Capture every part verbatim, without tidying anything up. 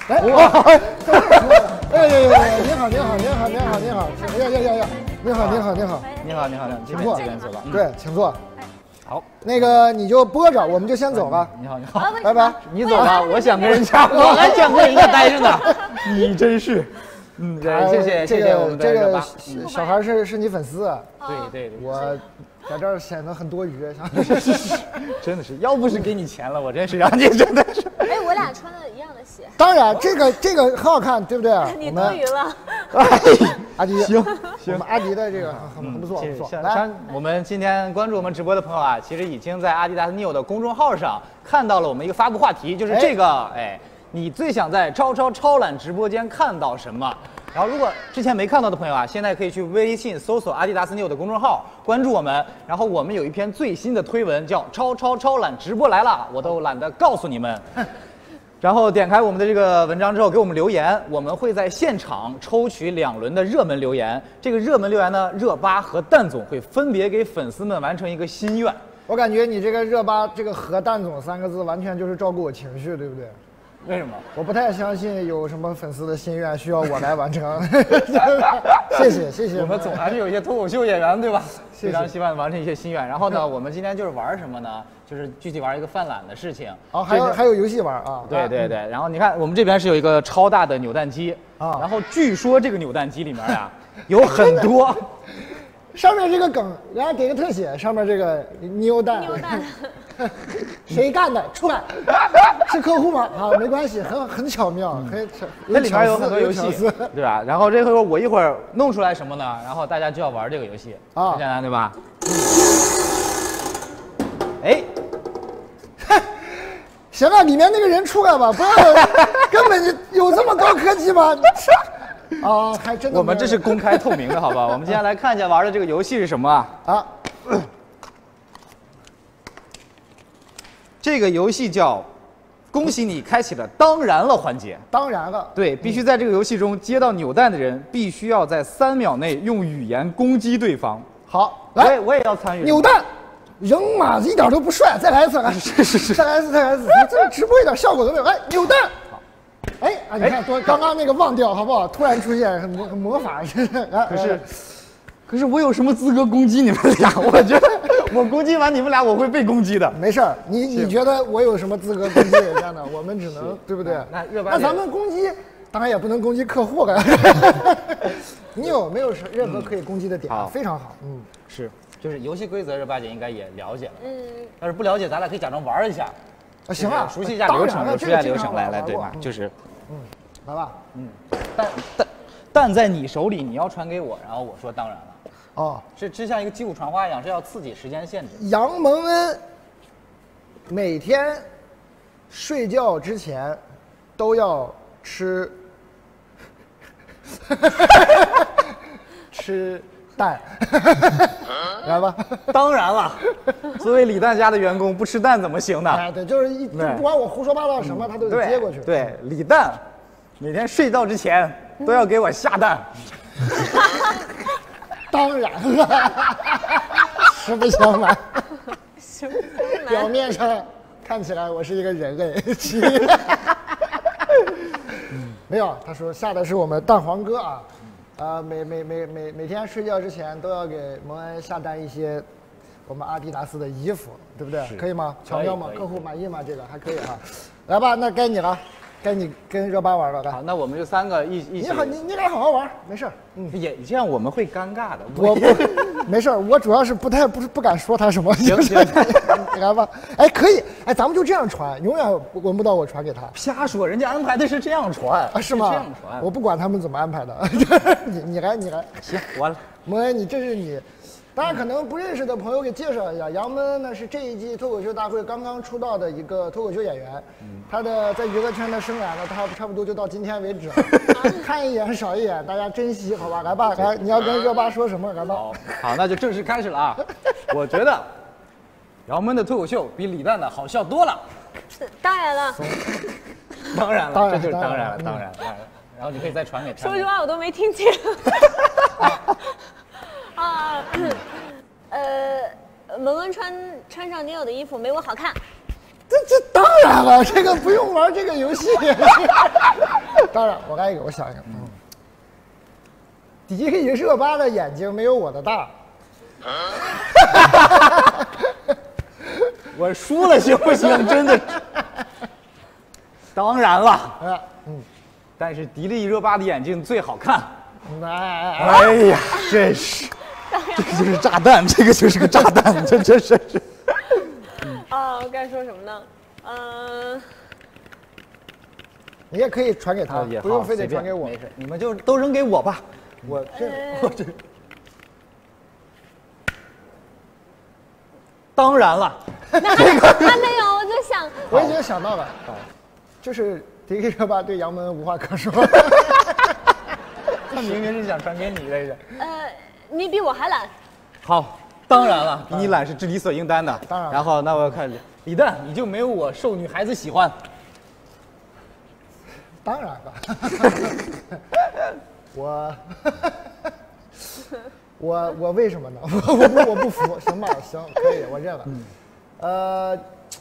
哎，哇！哎呀呀呀！您好，您好，您好，您好，您好！呀呀呀呀！您好，您好，您好！ 你好，你好， 请坐， 这边坐吧。 对，请坐。 好， 那个你就播着，我们就先走吧。 你好，你好， 拜拜。 你走吧，我想跟人家，我还想跟人家待着呢。你真是，嗯，对，谢谢谢谢我们的热巴。 小孩是是你粉丝啊？ 对对对， 我在这儿显得很多余。 真的是，要不是给你钱了，我真是让你真的是。 哎，我俩穿的一样的鞋。 当然，这个这个很好看，对不对？ 你多余了。 阿迪， 行行，我们阿迪的这个很很不错，不错。 来，我们今天关注我们直播的朋友啊，其实已经在阿迪达斯 Neo 的公众号上看到了我们一个发布话题，就是这个，哎，你最想在超超超懒直播间看到什么？然后，如果之前没看到的朋友啊，现在可以去微信搜索阿迪达斯 Neo 的公众号，关注我们。然后我们有一篇最新的推文，叫“超超超懒直播来了”，我都懒得告诉你们。然后点开我们的这个文章之后，给我们留言，我们会在现场抽取两轮的热门留言。这个热门留言呢，热巴和蛋总会分别给粉丝们完成一个心愿。 我感觉你这个热巴这个和蛋总三个字，完全就是照顾我情绪，对不对？ 为什么？ 我不太相信有什么粉丝的心愿需要我来完成。谢谢谢谢。 我们总还是有一些脱口秀演员，对吧？ 谢谢。 非常希望完成一些心愿。然后呢，我们今天就是玩什么呢？就是具体玩一个犯懒的事情。 哦，还有还有游戏玩啊？ 对对对。然后你看，我们这边是有一个超大的扭蛋机啊。然后据说这个扭蛋机里面呀，有很多。 上面这个梗，然后给个特写，上面这个扭蛋。 扭蛋。 谁干的？出来，是客户吗？啊，没关系，很很巧妙，很巧。 那里面有很多游戏，对吧？然后这会儿我一会儿弄出来什么呢？然后大家就要玩这个游戏啊，很简单，对吧？哎， 行了，里面那个人出来吧，不要，根本就有这么高科技吗？啊，还真的。 我们这是公开透明的，好吧？我们今天来看一下玩的这个游戏是什么啊？啊。这个游戏叫“恭喜你开启了当然了环节”。 当然了， 对，必须在这个游戏中接到扭蛋的人，必须要在三秒内用语言攻击对方。 好，来， 我也要参与。 扭蛋，扔马一点都不帅，再来一次，来， 是是是， 再来一次，再来一次，这个直播一点效果都没有。来，扭蛋，哎啊，你看多，刚刚那个忘掉好不好？突然出现魔魔法，来， 可是。可是我有什么资格攻击你们俩？我觉得我攻击完你们俩，我会被攻击的。 没事儿，你你觉得我有什么资格攻击人家呢？我们只能对不对？ 那热巴， 那咱们攻击，当然也不能攻击客户了。你有没有任何可以攻击的点？ 好， 非常好。嗯， 是，就是游戏规则，热巴姐应该也了解了。嗯，要是不了解，咱俩可以假装玩一下。 啊，行啊， 熟悉一下流程，熟悉一下流程，来来，对吧？就是， 嗯，来吧。 嗯，但但但在你手里，你要传给我，然后我说当然了。 哦， 是是像一个击鼓传花一样，是要刺激时间限制。 杨蒙恩每天睡觉之前都要吃吃蛋，来吧。 当然了，作为李诞家的员工，不吃蛋怎么行呢？ 哎，对，就是一不管我胡说八道什么，他都得接过去。 对，李诞每天睡觉之前都要给我下蛋。 当然了，实不相瞒， 实不相瞒。 表面上看起来我是一个人类，没有，他说下的是我们蛋黄哥啊，呃，每每每每每天睡觉之前都要给蒙恩下单一些我们阿迪达斯的衣服，对不对？可以吗？巧妙吗？客户满意吗？这个还可以啊。来吧，那该你了。该你跟热巴玩了， 好，那我们就三个一一起。 你好，你你俩好好玩，没事。 嗯，也这样我们会尴尬的。 我不，没事，我主要是不太不是不敢说他什么。 行行， 来吧，哎，可以，哎，咱们就这样传，永远轮不到我传给他。 瞎说，人家安排的是这样传啊，是吗？ 这样传， 我不管他们怎么安排的。你你来，你来。 行，我来。 蒙恩，你这是你。大家可能不认识的朋友给介绍一下，杨蒙恩呢是这一季脱口秀大会刚刚出道的一个脱口秀演员，嗯、他的在娱乐圈的生涯呢，他差不多就到今天为止了。看一眼少一眼，大家珍惜，好吧？来吧，来，你要跟热巴说什么？来吧。 好，好，那就正式开始了啊！我觉得杨蒙的脱口秀比李诞的好笑多了。 当然了， 当然了，这就是当然了，当然了，当然了。然后你可以再传给他。 说实话，我都没听清。啊，呃，蒙恩穿穿上你有的衣服没我好看。 这这当然了，这个不用玩这个游戏。 当然，我来一个，我想一个。嗯。迪丽热巴的眼睛没有我的大。 我输了行不行？真的。当然了。 哎，嗯。 但是迪丽热巴的眼睛最好看。 哎哎呀，真是，这个就是炸弹，这个就是个炸弹，这这这是。 哦，该说什么呢？嗯。 你也可以传给他，不用非得传给我。 没事，你们就都扔给我吧。我这我这。当然了， 这个还没有，我就想， 我已经想到了，就是迪丽热巴对杨门无话可说。 他明明是想传给你来着。 呃，你比我还懒。 好，当然了，比你懒是理所应当的。 当然。 然后那我看李诞，你就没有我受女孩子喜欢。 当然了。我。我我为什么呢？我我不我不服，行吧，行，可以，我认了。嗯、呃，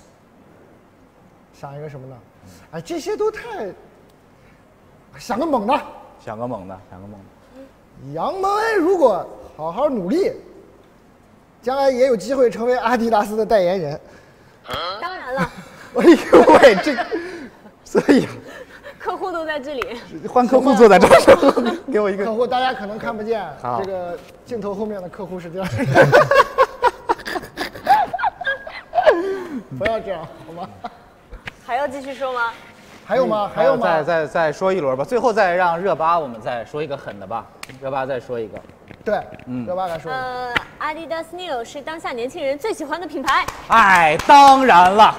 想一个什么呢？哎，这些都太……想个猛的， 想个猛的，想个猛的。 杨蒙恩如果好好努力，将来也有机会成为阿迪达斯的代言人。 当然了。 哎呦喂，这，所以。 客户都在这里， 换客户坐在这儿，给我一个客户，大家可能看不见，这个镜头后面的客户是这样。不要这样，好吗？ 还要继续说吗？ 还有吗？还有吗？ 再再再说一轮吧，最后再让热巴我们再说一个狠的吧，热巴再说一个。 对，嗯，热巴来说。 呃，阿迪达斯 Neo 是当下年轻人最喜欢的品牌。 哎，当然了。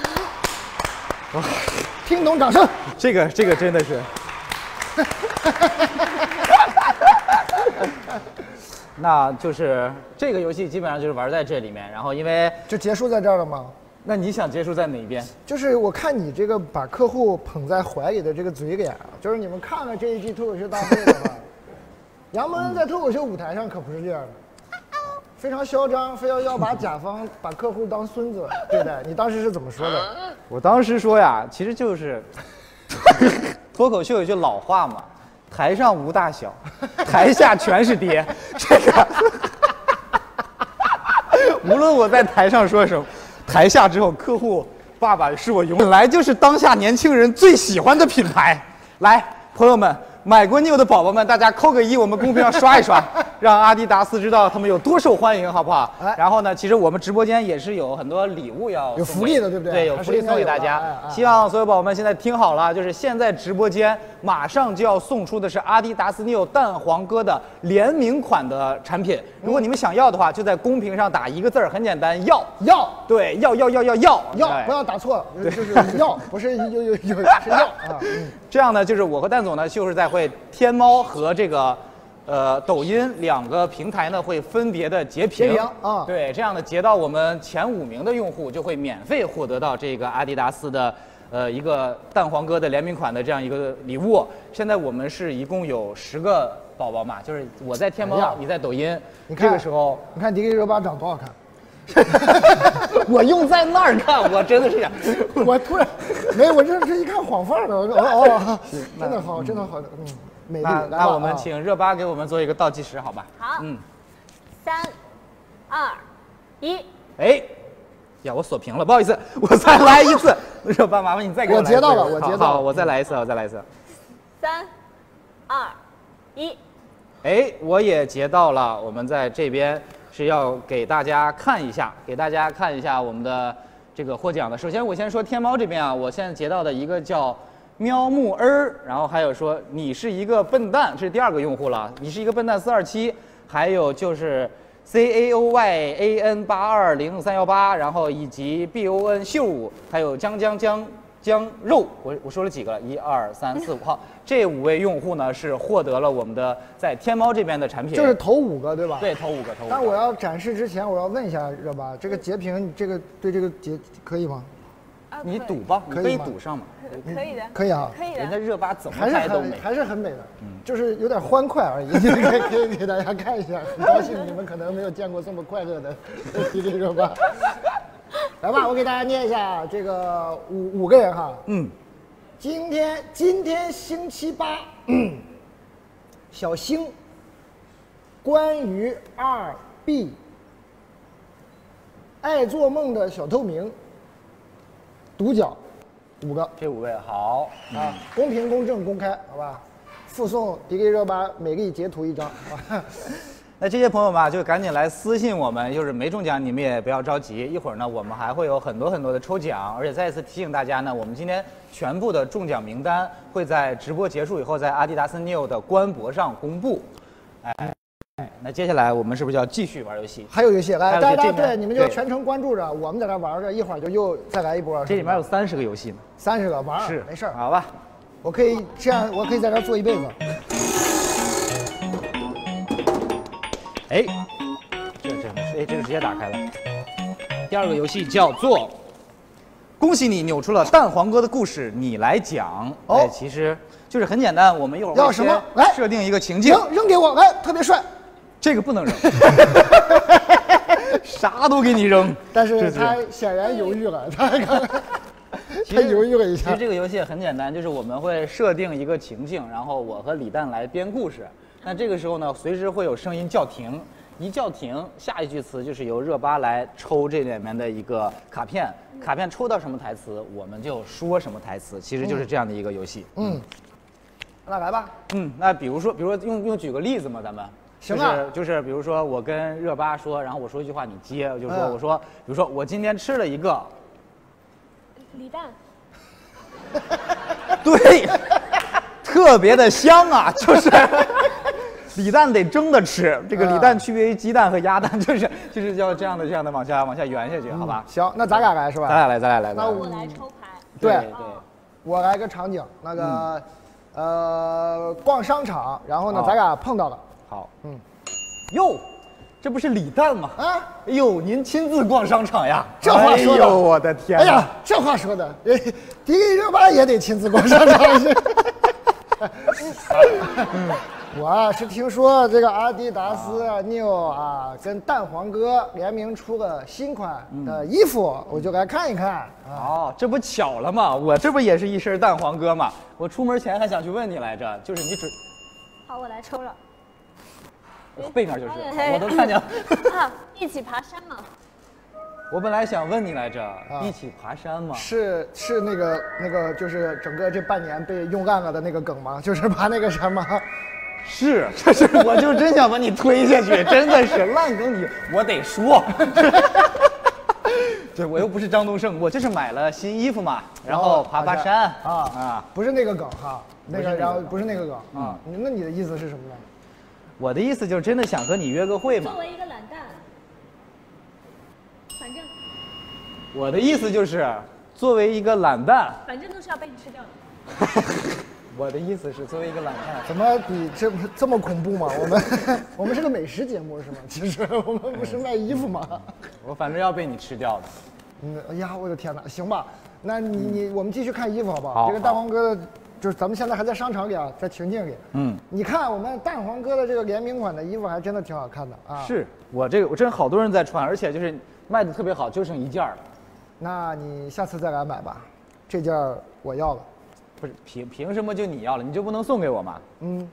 听懂掌声。 这个这个真的是。那就是这个游戏基本上就是玩在这里面，然后因为就结束在这儿了吗？ 那你想结束在哪一边？ 就是我看你这个把客户捧在怀里的这个嘴脸啊，就是你们看了这一季脱口秀大会的话，杨蒙恩在脱口秀舞台上可不是这样的，非常嚣张，非要要把甲方把客户当孙子对待。你当时是怎么说的？ 我当时说呀，其实就是脱口秀有句老话嘛，台上无大小，台下全是爹。这个无论我在台上说什么，台下之后客户爸爸是我永远本来就是当下年轻人最喜欢的品牌。来，朋友们，买过 Neo 的宝宝们，大家扣个一，我们公屏上刷一刷，让阿迪达斯知道他们有多受欢迎，好不好？哎、然后呢，其实我们直播间也是有很多礼物要有福利的，对不对？ 对，有福利送给大家。哎哎、希望所有宝宝们现在听好了，就是现在直播间马上就要送出的是阿迪达斯 Neo 蛋黄哥的联名款的产品。如果你们想要的话，就在公屏上打一个字儿，很简单，要要。 对，要要要要要要，不要打错，就是要，不是有有有是要啊。嗯、 这样呢，就是我和蛋总呢，就是在会天猫和这个。呃，抖音两个平台呢会分别的截屏， 截屏啊， 对，这样的截到我们前五名的用户就会免费获得到这个阿迪达斯的呃一个蛋黄哥的联名款的这样一个礼物。现在我们是一共有十个宝宝嘛，就是我在天猫，你在抖音， 你看这个时候， 你看迪丽热巴长多好看。 我用在那儿看，我真的是想， 我突然没，我这这一看晃范儿的，我说哦哦，真的好，真的好，嗯。 那那我们请热巴给我们做一个倒计时，好吧？ 好，嗯，三、二、一。 哎，呀，我锁屏了，不好意思，我再来一次。热巴，麻烦你再给我来一次。 我截到了，我截到了。 好，我再来一次，我再来一次。 三、二、一。 哎，我也截到了。我们在这边是要给大家看一下，给大家看一下我们的这个获奖的。首先，我先说天猫这边啊，我现在截到的一个叫。喵木儿，然后还有说你是一个笨蛋，这是第二个用户了，你是一个笨蛋四二七，还有就是 C A O Y A N 八二零三幺八，然后以及 B O N 秀五，还有江江江江肉，我我说了几个了？一二三四五号，这五位用户呢是获得了我们的在天猫这边的产品， 就是头五个对吧？ 对，头五个，头五个。 但我要展示之前，我要问一下热巴，这个截屏，你这个对这个截可以吗？ 你赌吧，你可以赌上嘛。 可以的， 可以啊， 可以的。 人家热巴怎么拍都美，还是很美的，嗯，就是有点欢快而已。可以可以给大家看一下，很高兴你们可能没有见过这么快乐的迪丽热巴。来吧，我给大家念一下这个五五个人哈， 嗯， 今天今天星期八，小星，关于二 B， 爱做梦的小透明，独角，五个这五位好啊，公平公正公开，好吧？附送 D K 热巴每例截图一张，好吧？ 那这些朋友们啊，就赶紧来私信我们，就是没中奖你们也不要着急，一会儿呢我们还会有很多很多的抽奖，而且再一次提醒大家呢，我们今天全部的中奖名单会在直播结束以后在阿迪达斯 Neo 的官博上公布。哎，哎那接下来我们是不是就要继续玩游戏？ 还有游戏，来大家这边对你们就对全程关注着，我们在这玩着，一会儿就又再来一波。 这里面有三十个游戏呢。 三十个玩儿是， 没事儿， 好吧？ 我可以这样，我可以在这儿坐一辈子。 哎，这这哎这个直接打开了。第二个游戏叫做“恭喜你扭出了蛋黄哥的故事，你来讲”。 哦哎，其实就是很简单，我们一会儿会要什么先来设定一个情境， 扔扔给我，来，特别帅。 这个不能扔，啥都给你扔。 但是这他显然犹豫了，他刚刚其实他犹豫了一下其实。这个游戏也很简单，就是我们会设定一个情境，然后我和李诞来编故事。那这个时候呢，随时会有声音叫停，一叫停，下一句词就是由热巴来抽这里面的一个卡片，卡片抽到什么台词，我们就说什么台词，其实就是这样的一个游戏。 嗯，那来吧。 嗯，那比如说，比如说用用举个例子嘛，咱们。 行啊就是就是，比如说我跟热巴说，然后我说一句话，你接，我就说、 嗯我说，比如说我今天吃了一个， 李诞， 对，特别的香啊，就是李诞得蒸着吃，这个李诞区别于鸡蛋和鸭蛋，就是就是要这样的这样的往下往下圆下去，好吧？ 行，那咱俩来是吧？ 咱俩来，咱俩来， 那我咱俩来我来抽牌。 对对对， 我来个场景，那个、呃逛商场，然后呢、 哦咱俩碰到了好， 嗯， 哟，这不是李诞吗？ 啊。 哎呦，您亲自逛商场呀？ 这话说的哎呦，我的天！ 哎呀，这话说的，哎迪丽热巴也得亲自逛商场去。我啊是听说这个阿迪达斯 Neo 啊跟蛋黄哥联名出了新款的衣服，我就来看一看啊。 哦，这不巧了吗？我这不也是一身蛋黄哥吗？我出门前还想去问你来着，就是你准好，我来抽了。 背面就是， 哎我都看见了。 啊，一起爬山嘛。 我本来想问你来着，一起爬山吗？ 是是那个那个就是整个这半年被用烂了的那个梗吗？就是爬那个山吗？ 是，这是我就真想把你推下去，真的是烂梗你，我得说。对，我又不是张东升，我就是买了新衣服嘛，然后爬爬山啊啊。 不是那个梗哈，那个不是那个然后梗不是那个梗嗯啊。那你的意思是什么呢？ 我的意思就是真的想和你约个会嘛作。为一个懒蛋，反正我的意思就是，作为一个懒蛋， 反正都是要被你吃掉的。 我的意思是作为一个懒蛋， 怎么比这么这么恐怖吗？我们我们是个美食节目是吗？其实我们不是卖衣服吗？ 我反正要被你吃掉的。 嗯，哎呀，我的天哪！行吧，那你你我们继续看衣服好不好？ 好这个蛋黄哥的，就是咱们现在还在商场里啊，在情境里。 嗯， 你看我们蛋黄哥的这个联名款的衣服还真的挺好看的啊。。 是我这个我真好多人在穿，而且就是卖的特别好，就剩一件儿了。 那你下次再来买吧，这件儿我要了。 不是凭凭什么就你要了，你就不能送给我吗？ 嗯，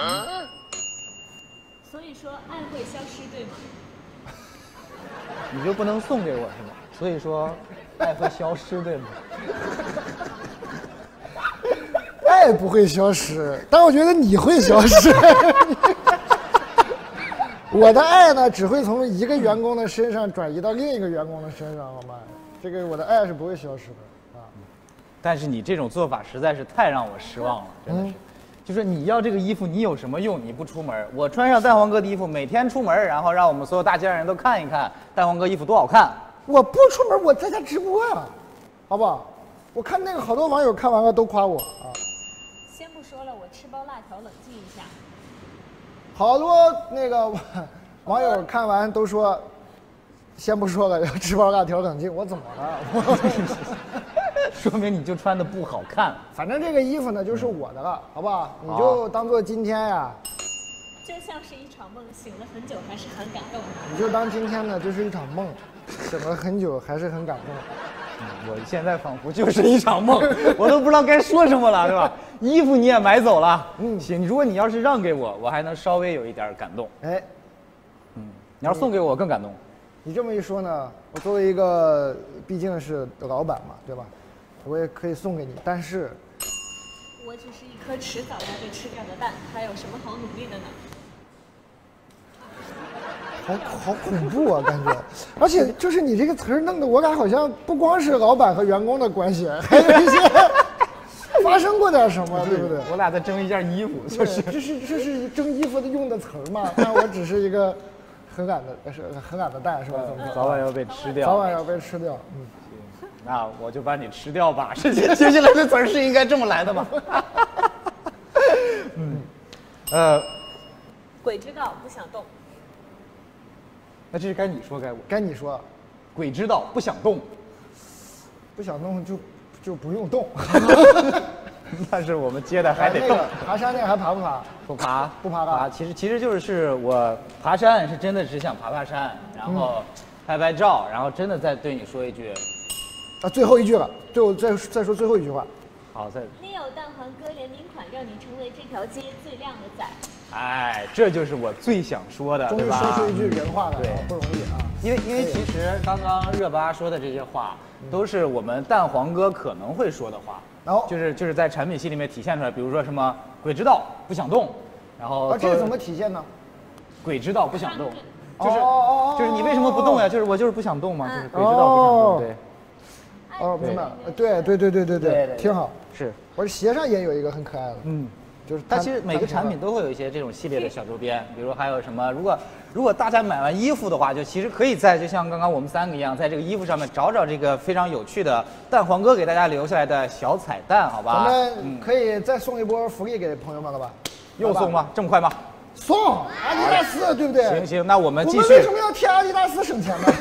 所以说爱会消失，对吗？ 你就不能送给我是吗？所以说，爱会消失，对吗？ 爱不会消失，但我觉得你会消失。我的爱呢，只会从一个员工的身上转移到另一个员工的身上，好吗？这个我的爱是不会消失的啊。 但是你这种做法实在是太让我失望了，真的是。 嗯就是你要这个衣服，你有什么用？你不出门，我穿上蛋黄哥的衣服，每天出门，然后让我们所有大街上人都看一看蛋黄哥衣服多好看。 我不出门，我在家直播呀、好不好？我看那个好多网友看完了都夸我啊， 先不说了，我吃包辣条冷静一下。 好多那个网友看完都说，先不说了，要吃包辣条冷静。我怎么了？ 说明你就穿的不好看。 反正这个衣服呢就是我的了，好不好？你就当做今天呀、 就像是一场梦，醒了很久还是很感动的。 你就当今天呢就是一场梦，醒了很久还是很感动。 我现在仿佛就是一场梦，我都不知道该说什么了，对吧？衣服你也买走了，嗯，行，如果你要是让给我，我还能稍微有一点感动。 哎， 嗯，你要是送给我，我更感动。 你这么一说呢，我作为一个毕竟是老板嘛，对吧？我也可以送给你，但是我只是一颗迟早要被吃掉的蛋，还有什么好努力的呢？ 好好恐怖啊，感觉。而且就是你这个词儿弄得我感觉好像不光是老板和员工的关系，还有一些发生过点什么，对不对？ 我俩在争一件衣服，就是这是这是争衣服的用的词儿嘛？但我只是一个很赶的，是很赶的蛋，是吧？怎么早晚要被吃掉。 早晚要被吃掉。嗯， 那我就把你吃掉吧。是接下来的词儿是应该这么来的吗？嗯，呃， 鬼知道不想动。 那这是该你说该我？ 该你说。 鬼知道不想动， 不想动就就不用动。 但是我们接的还得动。 爬山那个还爬不爬？ 不爬， 不爬吧？ 爬，其实其实就是是我爬山是真的只想爬爬山，然后拍拍照，然后真的再对你说一句， 啊，最后一句了，最后再再说最后一句话。 好，再。 你有蛋黄哥联名款，让你成为这条街最靓的仔。 哎，这就是我最想说的， 终于说出一句人话来了，不容易啊！ 因为因为其实刚刚热巴说的这些话，都是我们蛋黄哥可能会说的话，然后就是就是在产品系里面体现出来，比如说什么鬼知道不想动，然后啊，这怎么体现呢？ 鬼知道不想动，就是就是你为什么不动呀？就是我就是不想动嘛，就是鬼知道不想动，对。 哦，明白了，对对对对对对，挺好。 是， 我鞋上也有一个很可爱的，嗯。就是它其实每个产品都会有一些这种系列的小周边，比如还有什么，如果如果大家买完衣服的话，就其实可以在就像刚刚我们三个一样，在这个衣服上面找找这个非常有趣的蛋黄哥给大家留下来的小彩蛋，好吧？ 咱们可以再送一波福利给朋友们了吧？ 又送吗？这么快吗？ 送阿迪达斯，对不对？ 行行，那我们继续。 我们为什么要替阿迪达斯省钱呢？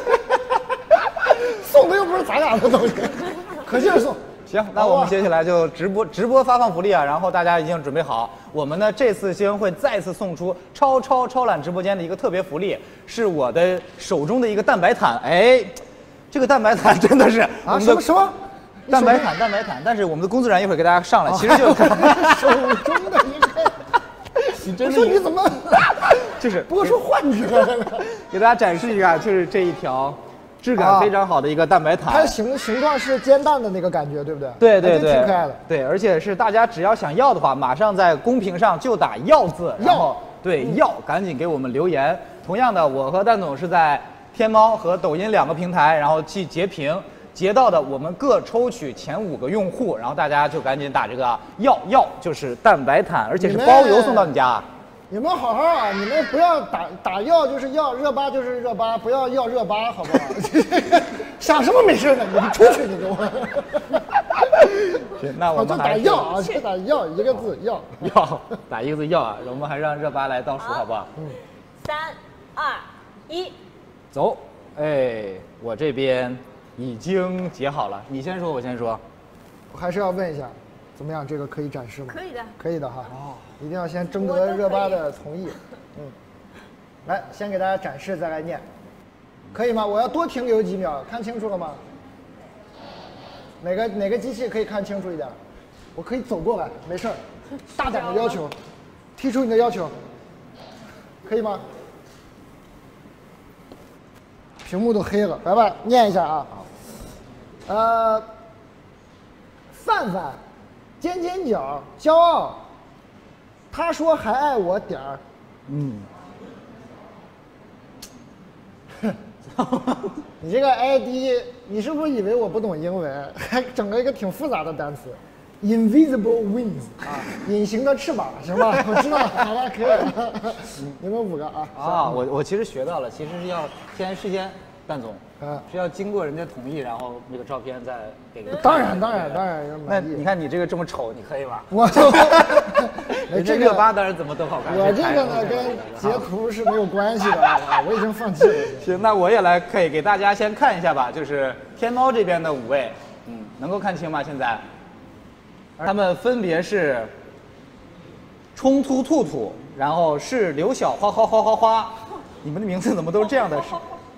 送的又不是咱俩的东西，可劲儿送。 行，那我们接下来就直播直播发放福利啊！然后大家已经准备好，我们呢这次将会再次送出超超超懒直播间的一个特别福利，是我的手中的一个蛋白毯。哎，这个蛋白毯真的是啊什么什么蛋白毯蛋白毯，但是我们的工作人员一会儿给大家上来，其实就是手中的一个。你真的说你怎么就是不过说幻觉了？ 给大家展示一下，就是这一条。质感非常好的一个蛋白毯， 它的形形状是煎蛋的那个感觉，对不对？ 对对对， 挺可爱的。 对，而且是大家只要想要的话，马上在公屏上就打要字，然后对要赶紧给我们留言。同样的，我和蛋总是在天猫和抖音两个平台，然后去截屏，截到的我们各抽取前五个用户，然后大家就赶紧打这个要要，就是蛋白毯，而且是包邮送到你家。 你们好好啊！你们不要打打药就是药，热巴就是热巴，不要要热巴，好不好？想什么没事呢？你们出去，你给我。 行，那我们就打药啊，就打药，一个字药。 药，打一个字药啊！我们还让热巴来倒数，好不好？ 嗯。三、二、一， 走！哎，我这边已经截好了，你先说，我先说。 我还是要问一下。怎么样？这个可以展示吗？ 可以的， 可以的哈。哦，一定要先征得热巴的同意。嗯，来，先给大家展示，再来念，可以吗？我要多停留几秒，看清楚了吗？哪个哪个机器可以看清楚一点？我可以走过来，没事儿。大胆的要求，提出你的要求，可以吗？屏幕都黑了，来吧，念一下啊。呃，范范。尖尖角，骄傲。他说还爱我点儿。嗯。你这个 I D， 你是不是以为我不懂英文？还整了一个挺复杂的单词 ，invisible wings 啊，隐形的翅膀，行吧？我知道了，好吧，可以了。你们五个啊。 啊，我我其实学到了，其实是要先事先。蛋总，嗯，是要经过人家同意，然后那个照片再给。 当然，当然，当然。 那你看你这个这么丑，你可以吗？ 我你这热巴当然怎么都好看。 我这个呢跟截图是没有关系的啊，我已经放弃了。 行，那我也来可以给大家先看一下吧，就是天猫这边的五位，嗯，能够看清吗？现在，他们分别是冲突兔兔，然后是刘小花花花花花，你们的名字怎么都是这样的？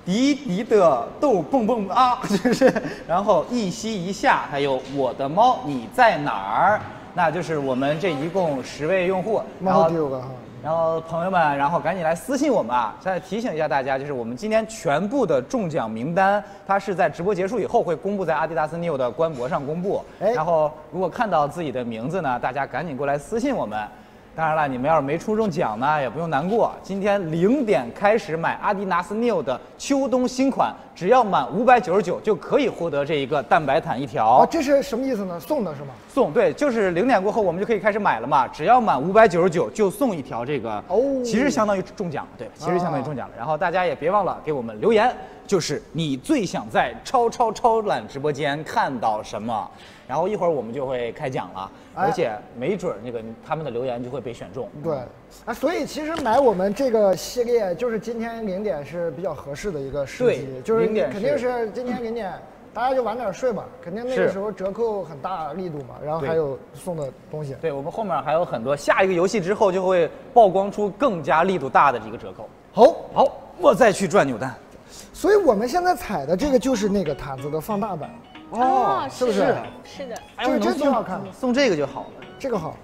迪迪的豆蹦蹦啊，就是，然后一西一下，还有我的猫你在哪儿？那就是我们这一共十位用户，然后六个哈。 然后朋友们，然后赶紧来私信我们啊！再提醒一下大家，就是我们今天全部的中奖名单，它是在直播结束以后会公布在阿迪达斯 Neo 的官博上公布。哎，然后如果看到自己的名字呢，大家赶紧过来私信我们。当然了，你们要是没抽中奖呢，也不用难过。今天零点开始买阿迪达斯 Neo 的秋冬新款，只要满五百九十九就可以获得这一个蛋白毯一条。 啊，这是什么意思呢？送的是吗？ 送，对，就是零点过后我们就可以开始买了嘛。只要满五百九十九就送一条这个，哦，其实相当于中奖，对，其实相当于中奖了。然后大家也别忘了给我们留言，就是你最想在超超超懒直播间看到什么。然后一会儿我们就会开奖了，哎、而且没准那个他们的留言就会被选中。 对，啊，所以其实买我们这个系列，就是今天零点是比较合适的一个时机，就是肯定是今天零点，大家就晚点睡吧，肯定那个时候折扣很大力度嘛，然后还有送的东西。 对，我们后面还有很多，下一个游戏之后就会曝光出更加力度大的这个折扣。 好， 好，我再去转扭蛋。 所以我们现在采的这个就是那个毯子的放大版。 哦， 是不是？ 是的， 这个真挺好看的。 送这个就好了， 这个好。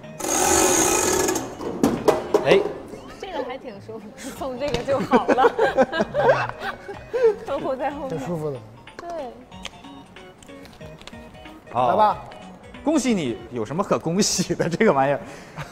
哎， 这个还挺舒服，送这个就好了。客户在后面。 挺舒服的。 对。 好， 来吧， 恭喜你！有什么可恭喜的？这个玩意儿，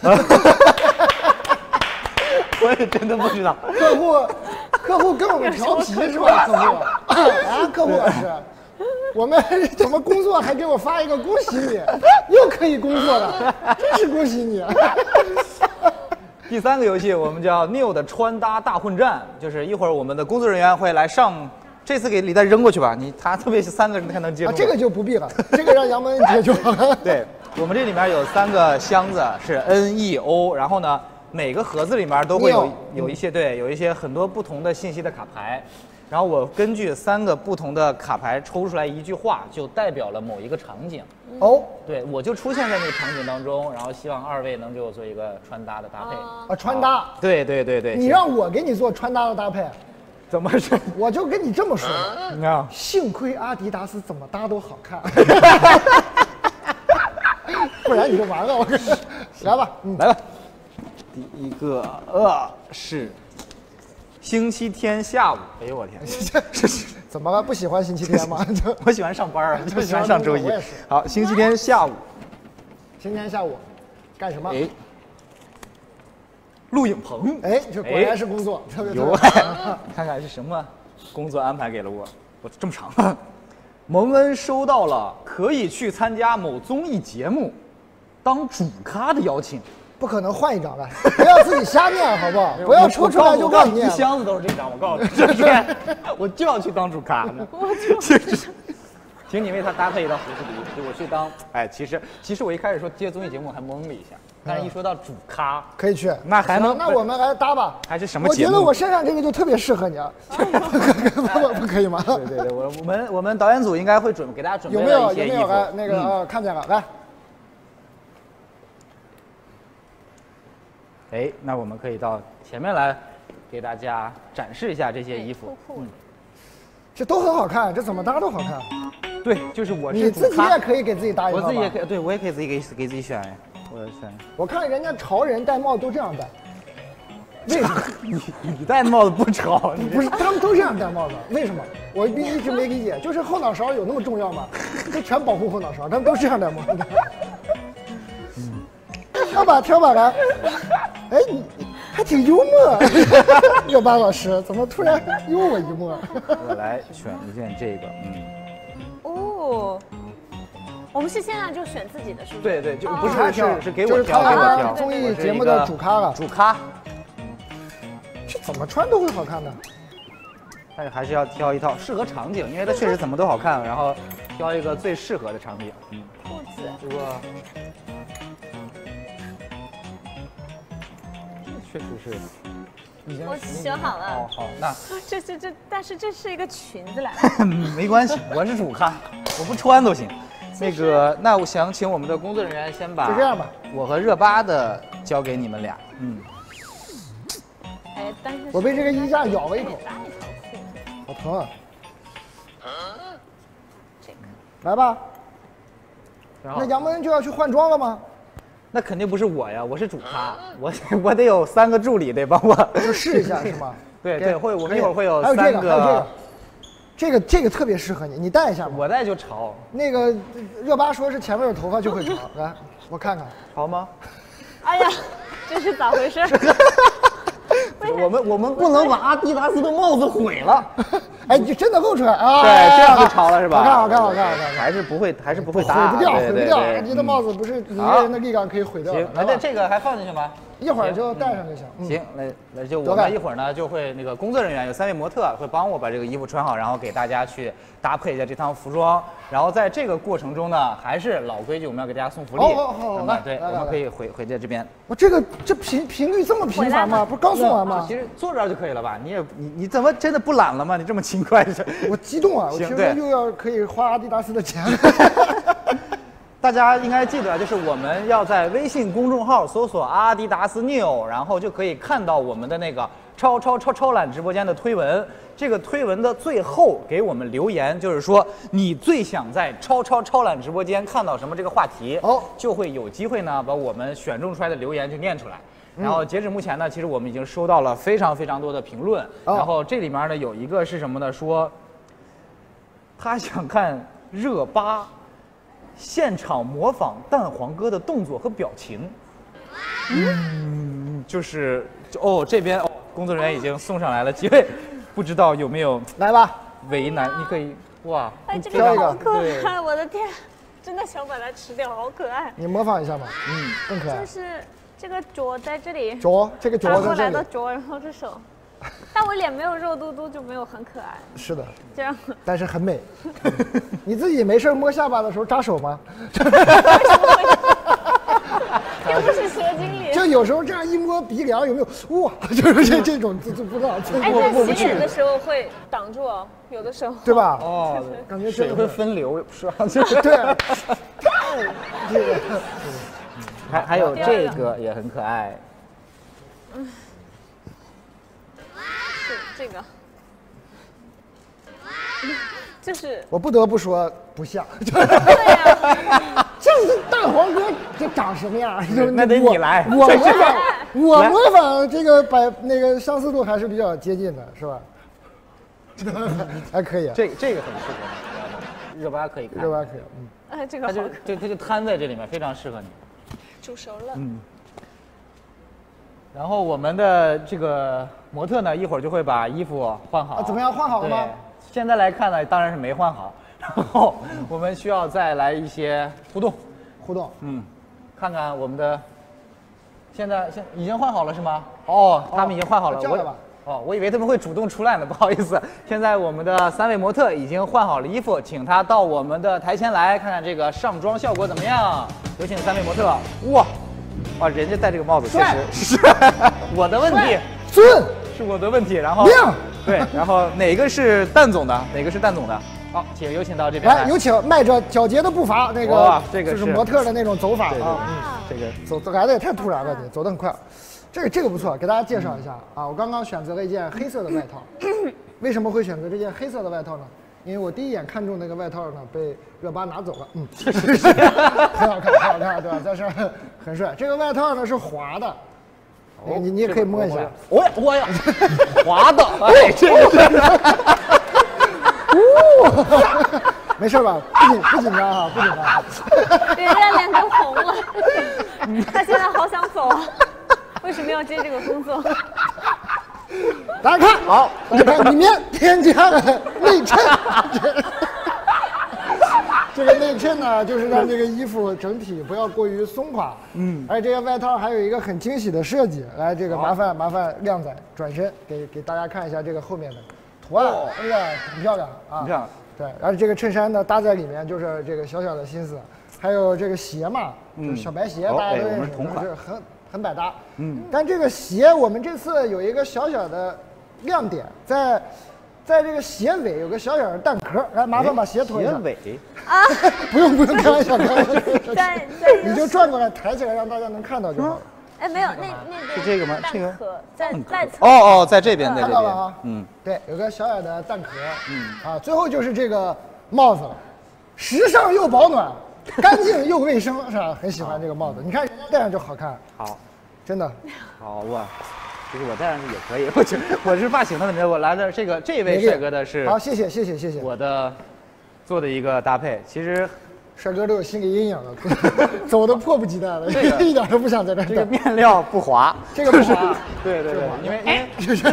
我也真的不知道。 客户，客户跟我们调皮是吧？客户，啊，客户老师。我们怎么工作还给我发一个恭喜你，又可以工作了，真是恭喜你！ 第三个游戏我们叫 Neo 的穿搭大混战，就是一会儿我们的工作人员会来上，这次给李诞扔过去吧，你他特别是三个人才能接住、 啊。这个就不必了，这个让杨门接就好了。 对，我们这里面有三个箱子是 N E O， 然后呢每个盒子里面都会有有一些对有一些很多不同的信息的卡牌。然后我根据三个不同的卡牌抽出来一句话，就代表了某一个场景。 哦， 对，我就出现在那个场景当中，然后希望二位能给我做一个穿搭的搭配。 啊，穿搭。 对对对对。 你让我给你做穿搭的搭配， 怎么是？ 我就跟你这么说， 你看， 幸亏阿迪达斯怎么搭都好看，不然你就完了。我跟你来吧， 嗯、来吧。第一个呃是。星期天下午，哎呦我天， 这是怎么了？不喜欢星期天吗？ 我喜欢上班啊，就喜欢上周一。好，星期天下午， 星期天下午干什么？哎， 录影棚。 哎，这果然是工作，特别有。看看是什么工作安排给了我，我这么长。蒙恩收到了可以去参加某综艺节目当主咖的邀请。 不可能换一张吧？不要自己瞎念，好不好？不要说出来就乱念。 一箱子都是这张，我告诉你，这天我就要去当主咖。我就，请你为他搭配一套合适的衣服，就我去当。哎，其实其实我一开始说接综艺节目还懵了一下，但是一说到主咖， 可以去， 那还能？ 那我们来搭吧。 还是什么节目？ 我觉得我身上这个就特别适合你啊，不可以吗？ 对对对，我我们我们导演组应该会准给大家准备有没有一些衣服。 有没有来那个呃，看见了，来。 哎，那我们可以到前面来，给大家展示一下这些衣服。嗯， 这都很好看，这怎么搭都好看。 对，就是我是你自己也可以给自己搭一套。 我自己也可以，对我也可以自己给给自己选。我选。 我看人家潮人戴帽都这样戴。为什么？ 你你戴帽子不潮？你不是，他们都这样戴帽子，为什么？我一直没理解，就是后脑勺有那么重要吗？就全保护后脑勺，他们都这样戴帽子。挑吧挑吧来，哎，你还挺幽默，岳巴老师怎么突然幽我一默？ 我来选一件这个，嗯。 哦，我们是现在就选自己的，是不是？ 对对，就不是是是给我挑， 给我挑。 综艺节目的主咖了， 主咖。 这怎么穿都会好看的。 但是还是要挑一套适合场景，因为它确实怎么都好看，然后挑一个最适合的场景。嗯。 裤子。 如果。确实是，已经我选好了。 哦，好，那这这这，但是这是一个裙子来。 没关系，我是主咖，我不穿都行。那个，那我想请我们的工作人员先把就这样吧， 我和热巴的交给你们俩。嗯。 哎，但是我被这个衣架咬了一口。 搭一条裤子。 我疼啊！来吧，那杨蒙恩就要去换装了吗？ 那肯定不是我呀，我是主咖，我我得有三个助理得帮我， 就试一下是吗？ 对对，会我们一会儿会有还有三这个，还有这个，这个这个特别适合你，你戴一下吧。 我戴就潮。 那个热巴说是前面有头发就会潮，来我看看， 潮吗？ 哎呀，这是咋回事？ 我们我们不能把阿迪达斯的帽子毁了。 哎，你真的露出来啊！ 对，这样就潮了是吧？ 好看，好看，好看，好看。 还是不会，还是不会毁搭， 不掉，毁不掉。 对对你的帽子不是你一个人的力量可以毁掉的。 行，那这这个还放进去吗？ 一会儿就戴上就行。嗯行，那那就我们一会儿呢就会那个工作人员有三位模特会帮我把这个衣服穿好，然后给大家去搭配一下这套服装。然后在这个过程中呢，还是老规矩，我们要给大家送福利。 好好好，来， 对，我们可以回回在这边。 我这个这频频率这么频繁吗？不是刚送完吗？ 其实坐这儿就可以了吧？你也你你怎么真的不懒了吗？你这么勤快， 我激动啊！我听说又要可以花阿迪达斯的钱。 大家应该记得，就是我们要在微信公众号搜索阿迪达斯 Neo， 然后就可以看到我们的那个超超超超懒直播间的推文。这个推文的最后给我们留言，就是说你最想在超超超懒直播间看到什么这个话题，哦，就会有机会呢把我们选中出来的留言就念出来。然后截止目前呢，其实我们已经收到了非常非常多的评论。然后这里面呢有一个是什么呢？说他想看热巴现场模仿蛋黄哥的动作和表情。嗯，就是哦，这边哦，工作人员已经送上来了几位，不知道有没有来吧？ 为难，你可以哇， 哎，这个好可爱，我的天，真的想把它吃掉，好可爱。 你模仿一下嘛，嗯，更可爱。 就是这个脚在这里， 脚这个脚在这里， 然后来到脚，然后这手。但我脸没有肉嘟嘟，就没有很可爱。 是的， 这样， 但是很美。你自己没事摸下巴的时候扎手吗？ 又不是蛇精灵。 就有时候这样一摸鼻梁，有没有哇？就是这这种就就不知道。 哎，在洗脸的时候会挡住哦，有的时候。 对吧？ 哦， 感觉水会分流，是吧？ 对。这个。 还还有这个也很可爱。 嗯。这个，就是我不得不说不像， 对呀， 这个蛋黄哥这长什么样？ 那得你来， 我模仿，我模仿这个百那个相似度还是比较接近的，是吧？还可以， 这这个很适合你，热巴可以看， 热巴可以，嗯， 哎，这个它就这它就摊在这里面，非常适合你。 煮熟了， 嗯。然后我们的这个模特呢，一会儿就会把衣服换好。 啊、怎么样？换好了吗？ 现在来看呢，当然是没换好。然后我们需要再来一些互动。 互动。 嗯，看看我们的。现在现已经换好了是吗？哦，他们已经换好了。 这样吧。 哦，我以为他们会主动出来呢，不好意思。现在我们的三位模特已经换好了衣服，请他到我们的台前来看看这个上妆效果怎么样。有请三位模特。哇。哇，人家戴这个帽子确实是我的问题， 尊是我的问题。然后亮， 对，然后哪个是蛋总的？哪个是蛋总的？好，请有请到这边来，有请迈着皎洁的步伐，那个这个就是模特的那种走法啊。 嗯，这个走走来的也太突然了，你走得很快。这个这个不错，给大家介绍一下啊。我刚刚选择了一件黑色的外套，为什么会选择这件黑色的外套呢？因为我第一眼看中那个外套呢，被热巴拿走了。嗯，是是是，很好看，很好看，对吧？但是很帅。这个外套呢是滑的，哦、你你也可以摸一下。 我我呀，滑的，哎，这个。 哦，没事吧？不紧不紧张哈，不紧张。 人家脸都红了，他现在好想走啊！为什么要接这个工作？ 大家看好，大家看里面添加了内衬，这个内衬呢，就是让这个衣服整体不要过于松垮。嗯，而且这个外套还有一个很惊喜的设计，来，这个麻烦麻烦靓仔转身给给大家看一下这个后面的图案，哎呀，很漂亮啊， 很漂亮。 对，而且这个衬衫呢搭在里面就是这个小小的心思，还有这个鞋嘛，就是小白鞋，大家都认识，就是很很百搭。嗯，但这个鞋我们这次有一个小小的亮点，在在这个鞋尾有个小小的蛋壳，来麻烦把鞋脱一下。 鞋尾啊， 不用不用，开玩笑，开玩笑， 在你就转过来抬起来，让大家能看到就好了。 哎，没有，那那是这个吗这个蛋壳在在哦哦，在这边，在这边看到了啊， 嗯， 对，有个小小的蛋壳，嗯啊，最后就是这个帽子了，时尚又保暖，干净又卫生，是吧？很喜欢这个帽子，你看人家戴上就好看， 好， 真的。 好哇。其实我戴上去也可以，我觉得我是发型的问题，我来的这个这位帅哥的是好，谢谢谢谢谢谢。 我的做的一个搭配，其实帅哥都有心理阴影了，走的迫不及待了， 这个一点都不想在这儿这个待。 面料不滑， 这个不滑， 对对对，因为因为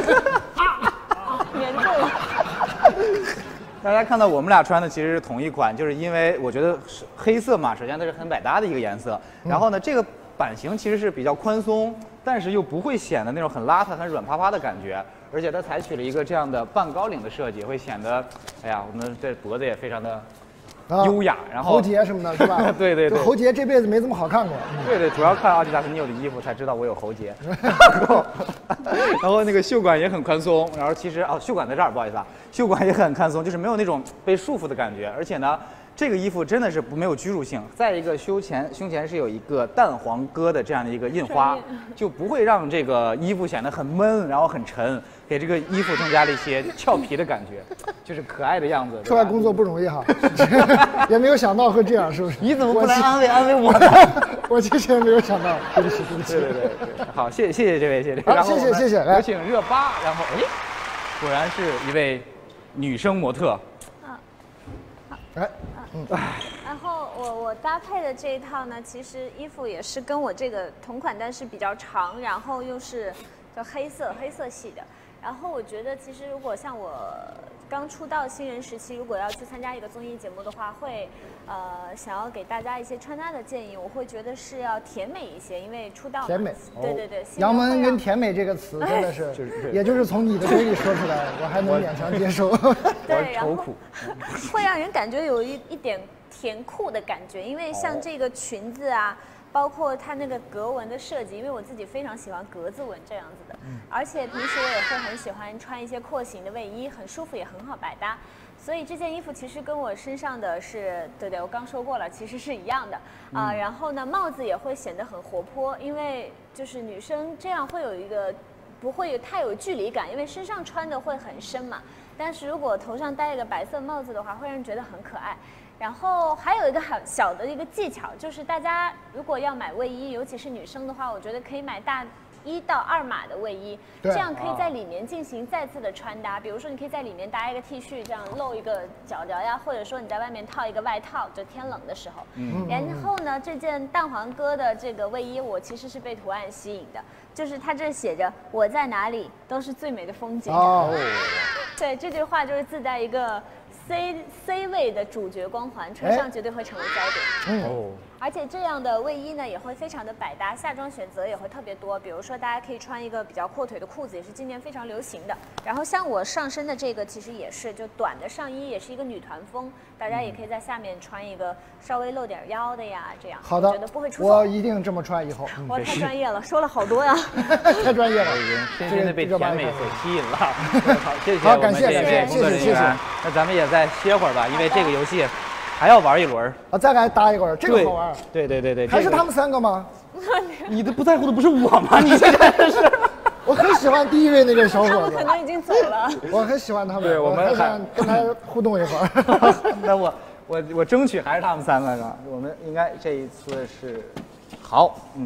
严重了。 大家看到我们俩穿的其实是同一款，就是因为我觉得是黑色嘛，首先它是很百搭的一个颜色，然后呢这个版型其实是比较宽松，但是又不会显得那种很邋遢、很软趴趴的感觉，而且它采取了一个这样的半高领的设计，会显得，哎呀，我们这脖子也非常的优雅，然后喉结什么的，是吧？ 对对对， 这喉结这辈子没这么好看过。 对对，主要看阿迪达斯 Neo 的衣服才知道我有喉结，然后然后那个袖管也很宽松，然后其实哦袖管在这儿，不好意思啊，袖管也很宽松，就是没有那种被束缚的感觉，而且呢。这个衣服真的是不没有拘束性，再一个胸前胸前是有一个淡黄鸽的这样的一个印花，就不会让这个衣服显得很闷，然后很沉，给这个衣服增加了一些俏皮的感觉，就是可爱的样子。 出来工作不容易哈，也没有想到会这样，是不是？ 你怎么不来安慰安慰我呢？ 我其实也没有想到，对不起对不起。 对对对对，好，谢谢谢谢这位谢谢。 好，谢谢谢谢，来有请热巴，然后哎，果然是一位女生模特。 来。 嗯，然后我我搭配的这一套呢，其实衣服也是跟我这个同款，但是比较长，然后又是叫黑色黑色系的。然后我觉得，其实如果像我刚出道新人时期，如果要去参加一个综艺节目的话，会呃想要给大家一些穿搭的建议，我会觉得是要甜美一些，因为出道嘛。 甜美， 对对对。 杨门跟甜美这个词真的是，也就是从你的嘴里说出来，我还能勉强接受。 对，然后苦， 会让人感觉有一一点甜酷的感觉，因为像这个裙子啊。包括它那个格纹的设计，因为我自己非常喜欢格子纹这样子的，嗯、而且平时我也会很喜欢穿一些廓形的卫衣，很舒服也很好百搭。所以这件衣服其实跟我身上的是，对对，我刚说过了，其实是一样的啊、呃。然后呢，帽子也会显得很活泼，因为就是女生这样会有一个不会有太有距离感，因为身上穿的会很深嘛。但是如果头上戴一个白色帽子的话，会让人觉得很可爱。然后还有一个很小的一个技巧，就是大家如果要买卫衣，尤其是女生的话，我觉得可以买大一到二码的卫衣，这样可以在里面进行再次的穿搭。比如说，你可以在里面搭一个 T 恤，这样露一个脚脚呀，或者说你在外面套一个外套，就天冷的时候。嗯。然后呢，这件淡黄鸽的这个卫衣，我其实是被图案吸引的，就是它这写着“我在哪里都是最美的风景”。哦。对，这句话就是自带一个。C C 位的主角光环，穿上绝对会成为焦点。哦，而且这样的卫衣呢，也会非常的百搭，下装选择也会特别多。比如说，大家可以穿一个比较阔腿的裤子，也是今年非常流行的。然后像我上身的这个，其实也是就短的上衣，也是一个女团风，大家也可以在下面穿一个稍微露点腰的呀，这样。 好的， 觉得不会出错。 我一定这么穿以后。 哇，太专业了，说了好多呀。 太专业了， 已经深深的被甜美所吸引了。好，谢谢好， 我们这位工作人员。那咱们也再歇会儿吧，因为这个游戏还要玩一轮。 啊，再来搭一会儿，这个好玩。 对对对对， 还是他们三个吗？ 你的不在乎的不是我吗？你现在是。 我很喜欢第一位那个小伙子， 他们可能已经走了。 我很喜欢他们， 对我们还想跟他互动一会儿。 那我我我争取还是他们三个呢。我们应该这一次是好，嗯，